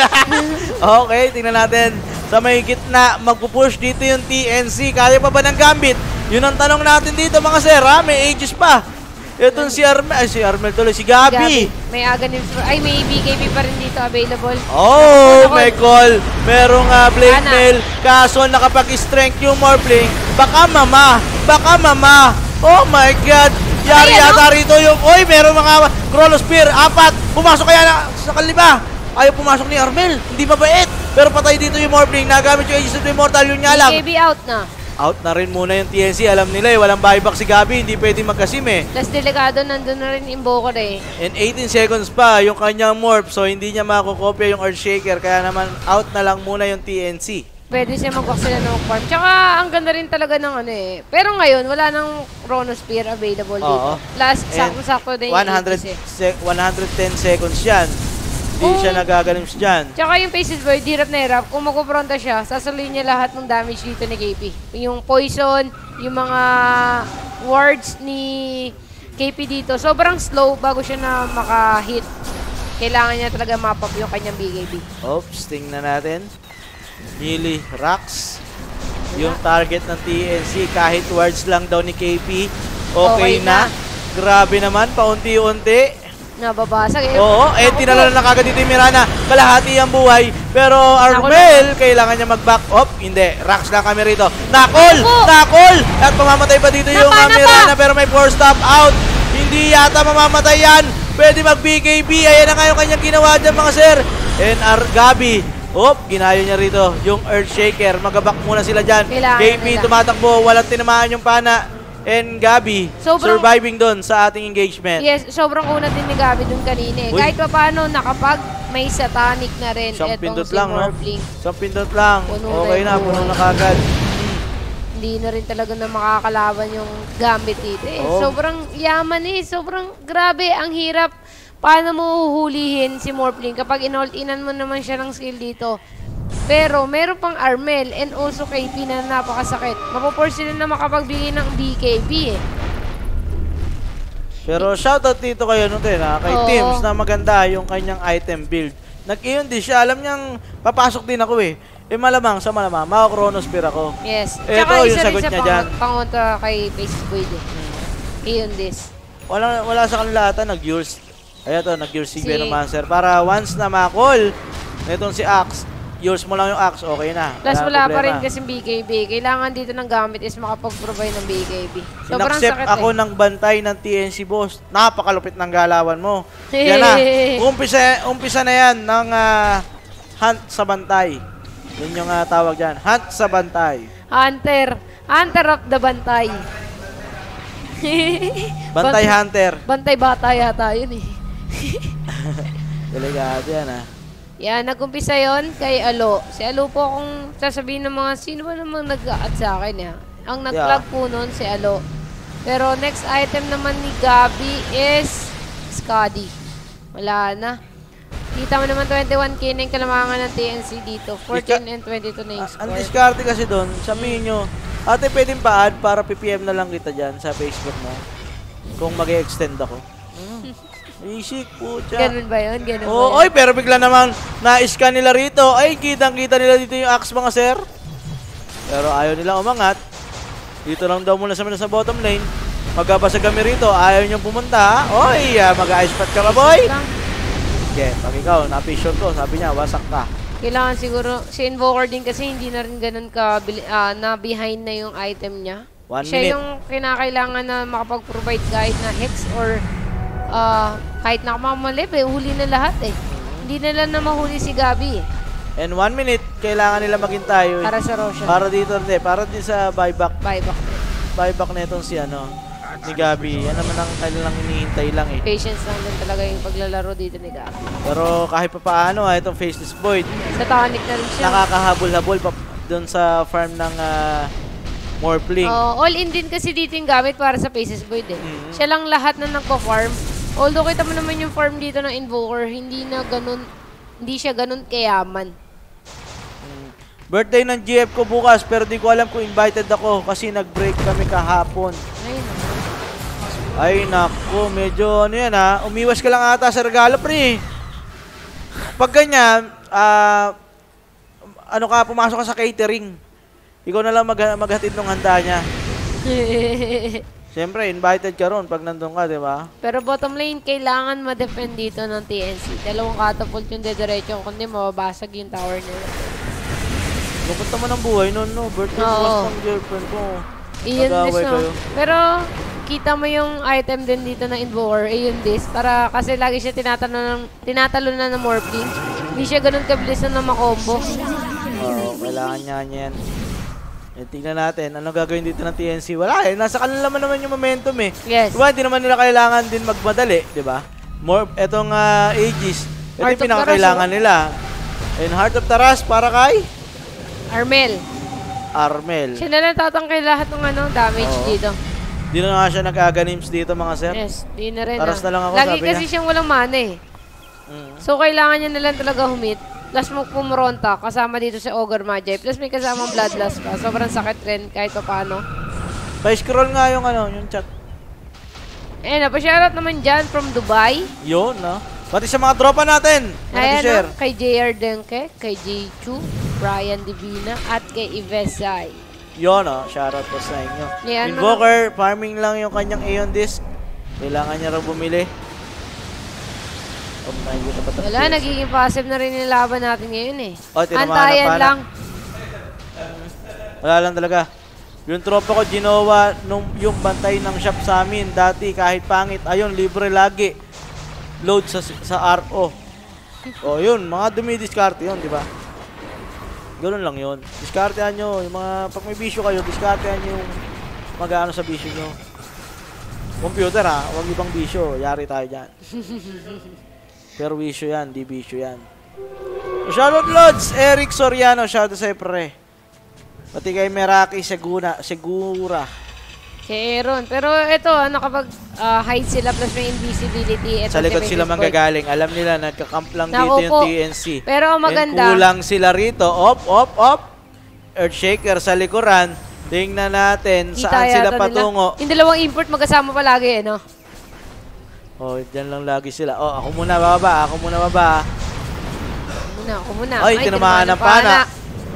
Okay, tingnan natin. Sa may gitna, magpupush dito yung T N C. Kaya pa ba ng Gambit? Yun ang tanong natin dito, mga sir, ha? May ages pa. Itong si Armel, ay si Armel tuloy, si Gabi. Gabi. May Aghanim, ay may B K B pa rin dito available. Oh, Naku, may call. Merong uh, Blade Ana. Mail. Kaso nakapag-strength yung Morphling. Baka mama. Baka mama. Oh my God. Yari Ay, ano? yata rito yung... Oy, meron mga Chronospear. Apat. Pumasok kaya na sa kalima. Ayaw pumasok ni Armel. Hindi mabait. Pero patay dito yung Morphling. Nagamit yung Aegis of the Immortal. Yun nga lang. B K B out na. Out na rin muna yung T N C. Alam nila eh. Walang buyback si Gabi. Hindi pwede magkasim eh. Plus delikado, nandun na rin Invoker eh. And eighteen seconds pa yung kanyang morph. So hindi niya makukopya yung Earthshaker. Kaya naman out na lang muna yung T N C. Pwede siya mag-vaccine ng farm. Tsaka, ang ganda rin talaga ng ano eh. Pero ngayon, wala nang Chronospear available dito. Oo. Last, And sakto-sakto din one hundred eighties eh. sec- one hundred ten seconds yan. Hindi Oh. siya nagagalims dyan. Tsaka yung Faces Void, hirap na hirap. Kung magpupronta siya, sasaliin niya lahat ng damage dito ni K P. Yung poison, yung mga wards ni K P dito. Sobrang slow bago siya na maka-hit. Kailangan niya talaga mapap yung kanyang B K B. Oops, tingnan natin. Melee rocks. Yung target ng T N C, kahit wards lang daw ni K P, okay, Okay na. na. Grabe naman, paunti-unti. Nababasag eh. Oo, eh, Naku tinala po. na kagad dito yung Mirana. Kalahati ang buhay. Pero Armel, kailangan niya mag-back up. Hindi, rocks lang kami rito. Nakol! Naku! Nakol! At mamamatay pa dito yung Napa, uh, napa! Mirana pero may four stop out. Hindi yata mamamatay yan. Pwede mag-B K B. Ayan na nga yung kanyang ginawa dyan, mga sir. And Ar Gabi. Op, ginayo niya rito yung Earthshaker. Mag-back muna sila dyan. Kailangan K P nila. tumatakbo. Walang tinamaan yung pana. And Gabi, Sobrang- surviving doon sa ating engagement. Yes, sobrang unat din ni Gabi dun kanina eh. Uy. Kahit pa paano, nakapag may satanic na rin. Isang Etong pindot si lang, no? Morphling. Isang pindot lang. Puno Okay na na, yung puno buhay. na kagad. Hindi na rin talaga na makakalaban yung Gambit dito eh. Oo. Sobrang yaman eh. Sobrang grabe. Ang hirap. Paano mo uhulihin si Morphling kapag in-ult-inan mo naman siya ng skill dito. Pero meron pang Armel and also K P na napakasakit. Mapoforce sila na makapagbigay ng B K B eh. Pero shoutout dito kayo nun din ha, kay Oo. Tims na maganda yung kanyang item build. Nag-iyon din siya, alam niyang papasok din ako eh. Eh malamang, sa malamang, maka-chronosphere ako. Yes. Eh, Tsaka ito, yung isa rin sagot siya niya pang, dyan. pangontra kay Faces Void eh. Iyon this. Wala, wala sa kanila ata, nag-yours. Ay, ito, nag-yours si Si- Venomancer. Para once na ma-call, itong si Axe, yours mo lang yung Axe, okay na. Plus Wala wala problema. pa rin kasi B K B. Kailangan dito ng gamit is makapag-provide ng B K B. Sobrang Inaccept sakit ako eh. ng bantay ng T N C boss. Napakalupit ng galawan mo. Yan na. Umpisa, umpisa na yan ng ah, hunt sa bantay. Yun yung ah, tawag dyan. Hunt sa bantay. Hunter. Hunter of the Bantay. Bantay Hunter. Bantay bata yata yun eh. Delegado yan ah. Yan, nag-umpisa yun kay Alo. Si Alo po kung sasabihin ng mga sino ba namang nag-a-add sa akin ya. Ang nag-plug Yeah. po nun si Alo. Pero next item naman ni Gabi is Scuddy. Wala na. Kita mo naman twenty-one K na yung kalamangan ng T N C dito. fourteen and twenty-two na yung Ah, ang score. diskarte kasi doon, sabihin nyo, ate pwedeng pa-add para P P M na lang kita dyan sa Facebook mo. Kung mag-extend ako. Mm. Isik po siya. Ganun ba yun? Ganun Oo, ba oy, pero bigla namang na-scan nila rito. Ay, kitang-kita nila dito yung axe mga sir. Pero ayaw nila umangat. Dito lang daw muna sa muna sa bottom lane. Magkabasa kami rito, ayaw niyong pumunta. Oy, uh, mag-ice pat ka ba, boy? Lang. Okay, pag ikaw, na-vision ko, sabi niya, wasak ka. Kailangan siguro, si Invoker din kasi hindi na rin ganun ka, ah, na behind na yung item niya. One Siya minute. yung kinakailangan na makapag-provide kahit na hex or ah, kahit na mamamalip eh, huli na lahat eh. Hindi na lang na mahuli si Gabi eh, And one minute, kailangan nila maghintay. para sa Roshan. Para dito, hindi, para din sa buyback. Buyback. Buyback na itong si, ano, ni Gabi. Yan naman ang kanilang hinihintay lang eh. Patience lang din talaga yung paglalaro dito ni Gabi. Pero kahit pa paano, ah, itong Faceless Void, Sa tonic na rin siya. nakakahabol-habol pa doon sa farm ng uh, Morphling. Oh, all in din kasi dito yung gamit para sa Faces Void eh. Mhm. Siya lang lahat na nagpa-farm. Although kita mo naman yung farm dito ng Invoker, hindi na ganun, hindi siya ganun kayaman. Birthday ng G F ko bukas, pero di ko alam kung invited ako kasi nag-break kami kahapon. Ayun. Ay nako, medyo ano yan ha, umiwas ka lang ata sa regalo pre. Pag ganyan, ah, ano ka, pumasok ka sa catering. Ikaw na lang mag maghatid ng handa niya. Siyempre, invited ka ron pag nandun ka, di ba? Pero bottom lane, kailangan ma-defend dito ng T N C. Dalawang catapult yung dediretso, kundi mababasag yung tower nila. Lupot naman ang buhay nun, no? Birthday Oo. bukas ng girlfriend ko. Iyon Nag-away this, no? kayo. Pero, kita mo yung item din dito na Invoker, iyon this. Para, kasi lagi siya tinatalo ng, tinatalo na ng Morphling. Hindi siya ganun kabilis na makombo. Oo, kailangan niya yan. Eh, tingnan natin, ano gagawin dito ng T N C? Wala eh, nasa kanila naman naman yung momentum eh. Yes. Diba, hindi naman nila kailangan din magmadali, di ba? More, etong uh, Aegis, ito Heart yung of pinakakailangan Taras, nila. And Heart of Taras para kay Armel. Armel. Siya na lang tatangkay lahat ng ano, damage Oo. dito. Di na nga siya nag-aganims dito mga sir. Yes, di na rin. Taras ah. na lang ako, Lagi sabi kasi niya. siyang walang mana eh. Mm. So, kailangan niya na lang talaga humit. Plus mo pumuronta, kasama dito si Ogre Magi. Plus may kasamang Bloodlust pa. Sobrang sakit rin kahit pa paano. Pa-scroll nga yung ano, yung chat. Eh, napashoutout naman dyan from Dubai. Yun, no? Pati sa mga tropa natin. Ayan, Nag-share. no? Kay J R Denke, kay J Chu, Brian Divina, at kay Ivesay. Yun, no? Shoutout po sa inyo. Yan, Invoker, farming lang yung kanyang Aeon Disc. Kailangan niya raw bumili. Oh, nakikita pa tayo. Wala, nagiging passive na rin yung laban natin ngayon eh. Oh, tinamahan ng Antayan pana. lang. Wala lang talaga. Yung tropa ko, ginawa nung yung bantay ng shop sa amin. Dati, kahit pangit. Ayun, libre lagi. Load sa sa R O. O, yun. Mga dumi-discarte yun, di ba? Ganun lang yun. Discartehan nyo. Yung mga, pag may bisyo kayo, discartehan nyo yung mag-ano sa bisyo nyo. Computer ha, huwag ibang bisyo. Yari tayo dyan. Pero bisyo yan, di bisyo yan. So, shoutout Lods, Eric Soriano, shoutout sa pre. Pati kay Meraki Segura, Segura. Si Aaron. Pero ito, nakapag-hide sila plus may invisibility. Ito, Sa likod si sila Mavis Boy. manggagaling. Alam nila, nagka-camp lang dito Naku yung po. T N C. Pero ang maganda- And kulang sila rito. Op, op, op. Earthshaker sa likuran. Tingnan natin Kita saan sila yata patungo. Nila. Yung dalawang import magkasama palagi eh, no? Oh, dyan lang lagi sila. Oh, ako muna baba, ako muna baba. Ako muna, ako muna. Ay, tinamaan ng pana.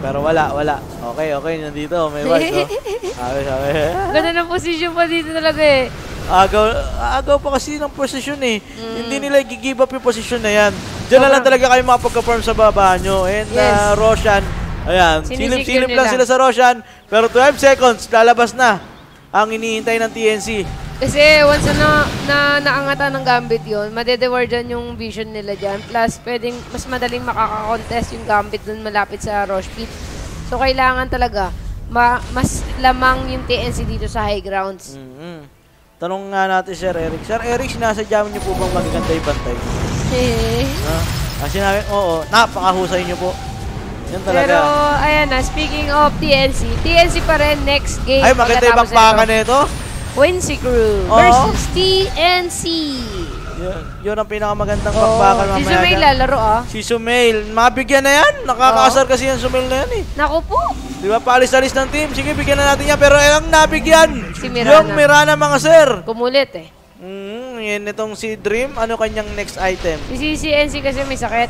Pero wala, wala. Okay, okay, nandito. May wipe, oh. Sabi, sabi. Ganda ng position pa dito talaga eh. Agaw, agaw pa kasi ng posisyon eh. Mm. Hindi nila i-give up yung posisyon na yan. Diyan na lang talaga kayo makapag-perform sa baba nyo. And Yes. uh, Roshan, ayan, Sinisecure silip-silip lang nila. sila sa Roshan. Pero twelve seconds, lalabas na ang inihintay ng T N C. Kasi once na, na naangatan ng Gambit yun, madedewardan yung vision nila dyan. Plus, pwedeng mas madaling makaka-contest yung Gambit dun malapit sa Rosh Pit. So, kailangan talaga ma mas lamang yung T N C dito sa high grounds. Mm-hmm. Tanong nga natin, Sir Eric. Sir Eric, sinasadya niyo po bang magaganda yung bantay? Eh. Ah, ang sinabi, oo, napakahusay niyo po. Yan talaga. Pero, ayan na, speaking of T N C, T N C pa rin next game. Ay, maganda yung pagkatapos bakbakan nito. nito. Quincy Crew Oo. versus T N C. Yun, yun ang pinakamagandang Oh, bakbakan si mamaya. Sumail dyan. lalaro ah. Si Sumail, mabigyan na yan. Nakakaasar kasi yung Sumail na yan eh. Naku po. Di ba, paalis-alis ng team. Sige, bigyan na natin yan. Pero ang nabigyan, Si Mirana. yung Mirana, mga sir. Kumulit eh. Mm, yan itong si Dream. Ano kanyang next item? Si C N C kasi may sakit.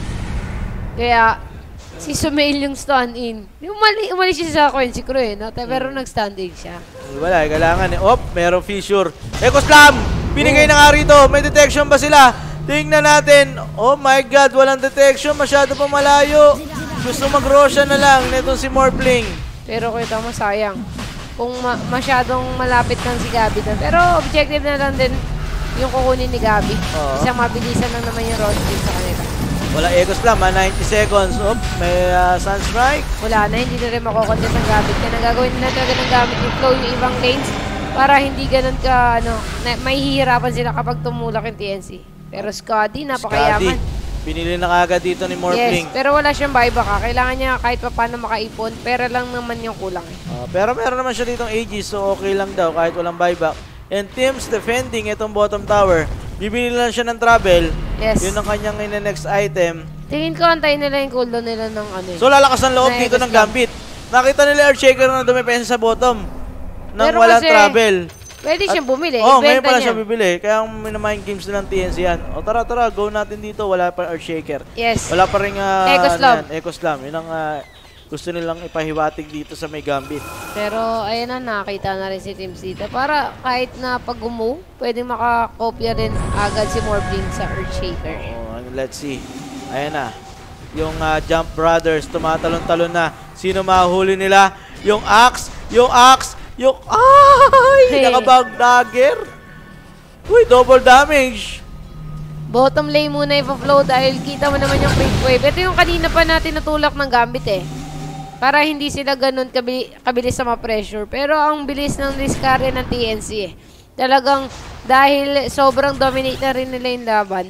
Kaya, si Sumail yung stand-in. Umali, umalis siya sa Quincy Crew eh, no? Pero nag-stand-in siya. Wala, eh, kailangan eh. Op, merong fissure. Eco Slam! Binigay na nga rito. May detection ba sila? Tingnan natin. Oh my God, walang detection. Masyado pa malayo. Gusto mag-Roshan na lang nitong si Morphling. Pero kita mo, sayang. Kung ma masyadong malapit lang si Gabi doon. Pero objective na lang din yung kukunin ni Gabi. Oo. Kasi mabilisan lang naman yung road trip sa kanila. Wala Eco Slam, ha? ninety seconds. Op, may uh, Sunstrike. Wala na, hindi na rin makokontest ang Gabit. Kaya nagagawin na talaga ng Gabit yung flow yung ibang lanes para hindi ganun ka, ano, na, may hihirapan sila kapag tumulak yung T N C. Pero Scotty, napakayaman. Scotty, binili na kagad dito ni Morphling. Yes, pero wala siyang buyback ha. Kailangan niya kahit pa paano makaipon. Pero lang naman yung kulang eh. Uh, pero meron naman siya ditong A G, so okay lang daw kahit walang buyback. And teams defending itong bottom tower. Bibili lang siya ng travel. Yes. Yun ang kanyang ina-next item. Tingin ko antayin nila yung cooldown nila ng ano eh. So lalakas ng loob Na dito Eco ng Slam. Gambit. Nakita nila Earthshaker na dumipensa sa bottom. Nang Pero walang kasi, travel. Pwede siyang bumili. Oo, oh, Ibenta ngayon pala niya. siya bibili. Kaya ang minamind games nila ng T N C yan. O tara, tara, go natin dito. Wala pa Earthshaker. Yes. Wala pa rin uh, Eco Slam. Eco Slam. Yun ang uh, gusto nilang ipahiwatig dito sa may Gambit. Pero ayun na, nakakita na rin si Team Sita. Para kahit na pag gumo, pwede makakopya rin agad si Morphling sa Earthshaker. Oh, let's see. Ayan na. Yung uh, Jump Brothers, tumatalon-talon na. Sino mahuli nila? Yung Axe, yung Axe, yung... Ay! Hey. Nakabag dagger. Uy, double damage. Bottom lane muna ipa-flow dahil kita mo naman yung quick wave. Ito yung kanina pa natin natulak ng Gambit eh. Para hindi sila ganun kabili kabilis sa ma-pressure. Pero ang bilis ng discarry ng T N C eh. Talagang dahil sobrang dominate na rin nila yung laban,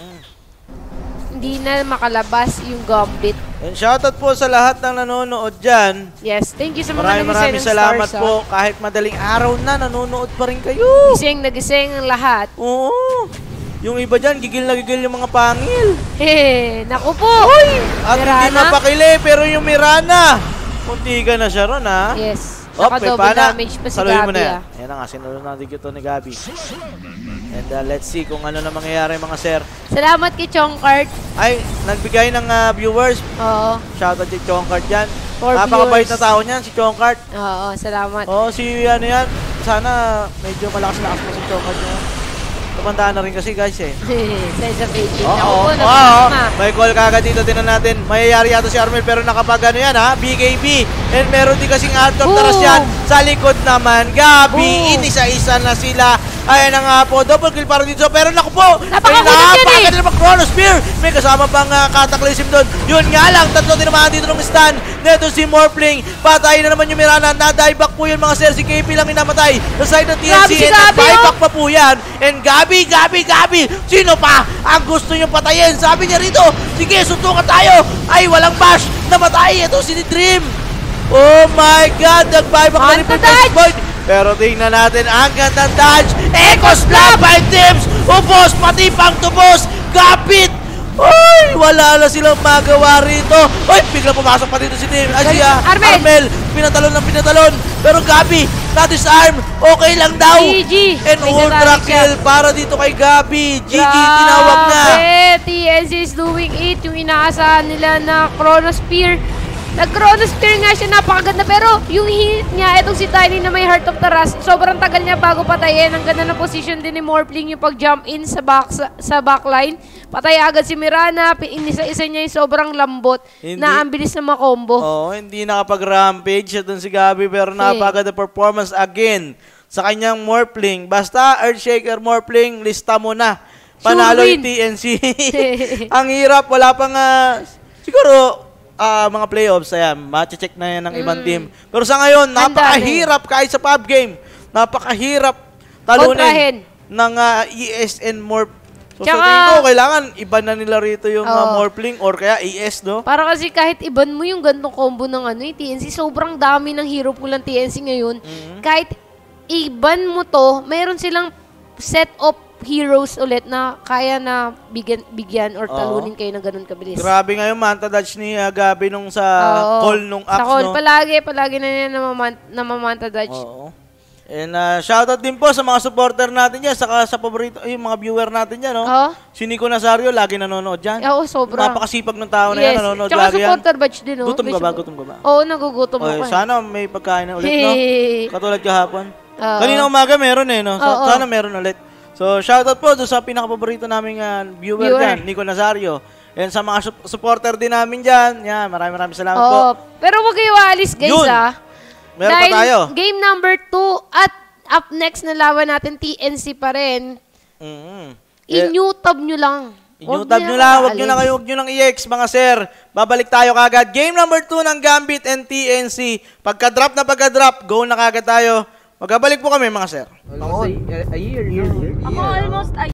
hindi na makalabas yung Gambit. And shoutout po sa lahat ng nanonood dyan. Yes, thank you sa mga Maraming nagising maraming ng salamat stars, po. ah. Kahit madaling araw na, nanonood pa rin kayo. Gising na gising ang lahat. Oo. Yung iba dyan, gigil na gigil yung mga pangil. Eh, naku po! At hindi Mirana? mapakili, pero yung Mirana. Muntikan na siya ron, ha? Yes. Op, may Naka-double pana. damage pa si Saluhin mo Gabi na yan. ah. Ayan na nga, sinulong natin ito ni Gabi. And uh, let's see kung ano na mangyayari mga sir. Salamat kay Chongkart. Ay, nagbigay ng uh, viewers. Oo. Shoutout si Chongkart dyan. For Napakabait viewers. na tao niyan, si Chongkart. Oo, salamat. Oo, si ano yan. Sana medyo malakas-lakas mo si Chongkart niya. Tumandaan na rin kasi guys eh. Sa isa page. Oo, Naku po, oo, nagkakama. may call kagad dito, tinan natin. Mayayari yata si Armel pero nakapag ano yan ha, B K B. And meron din kasing outcome Boom! taras yan. Sa likod naman, Gabi, Boom! inisa-isa na sila. Ayan na nga po, double kill para dito. Pero naku po, Napakakulit may yan eh! napakaganda naman Chrono Spear. May kasama pang uh, Cataclysm doon. Yun nga lang, tatlo din naman dito ng stun. Neto si Morphling, patay na naman yung Mirana. Na-die back po yun mga sir, si K P lang inamatay. Sa side ng T N C, Grabe si and Gabi, buyback oh! pa po yan. And Gabi, Gabi, Gabi, sino pa ang gusto nyo patayin? Sabi niya rito, sige, suntukan tayo. Ay, walang bash, namatay. Ito si Dream. Oh my God, nag-buyback na rin po Anti-dodge! Void. Pero tingnan natin ang gandang dodge. Eco Slam by Tims. Ubos, pati pang tubos. Gapit. Uy, wala na silang magawa rito. Uy, bigla pumasok pa dito si Tim. Ay, si uh, Armel. Armel. Pinatalon ng pinatalon. Pero Gabi, na-disarm. Okay lang daw. G G. And May ultra nadali siya. kill para dito kay Gabi. G G, tinawag na. Grabe, T N C is doing it. Yung inaasahan nila na Chrono Spear. Nag-chronosphere nga siya, napakaganda. Pero yung hit niya, itong si Tiny na may Heart of the Rust, sobrang tagal niya bago patayin. Ang ganda na position din ni Morphling yung pag-jump in sa, back, sa, sa backline. Patay agad si Mirana, inisa-isa niya yung sobrang lambot Hindi. na ang bilis na makombo. Oo, hindi nakapag-rampage siya dun si Gabi, pero napakaganda performance again sa kanyang Morphling. Basta Earthshaker Morphling, lista mo na. Panalo Sure yung T N C. Ang hirap, wala pang uh, siguro uh, mga playoffs, ayan, mache-check na yan ng ibang Mm. team. Pero sa ngayon, Handa napakahirap kahit sa pub game. Napakahirap Kontrahin. talunin ng uh, E S and Morph. So Tsaka- sa tingin ko, kailangan iba na nila rito yung uh, Oo. Morphling or kaya E S, no? Para kasi kahit iban mo yung gantong combo ng ano, yung T N C, sobrang dami ng hero pool ng T N C ngayon. Mhm. Kahit iban mo to, mayroon silang set of heroes ulit na kaya na bigyan, bigyan or Oo. talunin kayo ng ganun kabilis. Grabe nga yung manta dodge ni uh, Gabi nung sa Oo. call nung Sa Axe, call, no? palagi, palagi na yan namamant, namamanta dodge. Oo. And uh, shoutout din po sa mga supporter natin dyan, saka sa paborito, yung mga viewer natin dyan, no? Oo. Si Nico Nazario, lagi nanonood dyan. Oo, sobra. Napakasipag ng tao na yan, Yes. nanonood Tsaka lagi yan. supporter batch din, oh. Gutom ka May ba? supo- Gutom ka ba? Oo, nagugutom Oy, ako. eh. sana may pagkain na ulit, no? Katulad kahapon. Oo. Kanina umaga meron eh, no? So, Oo. sana meron ulit. So, shoutout po doon sa pinaka-paborito naming uh, viewer, Viewer. dyan, Nico Nazario. And sa mga su- supporter din namin dyan, yan, maraming maraming salamat po. Oo. Pero huwag kayo aalis, guys, Yun. ah. Meron pa Dahil tayo. game number two at up next na laban natin, T N C pa rin. Mm-hmm. Eh, I-new tab nyo lang. Huwag inyutab niyo nyo na lang, huwag nyo aalis. na kayo, huwag nyo nang i-X, mga sir. Babalik tayo kagad. Game number two ng Gambit and T N C. Pagka-drop na pagka-drop, go na kagad tayo. Magbabalik po kami, mga sir. Ako almost a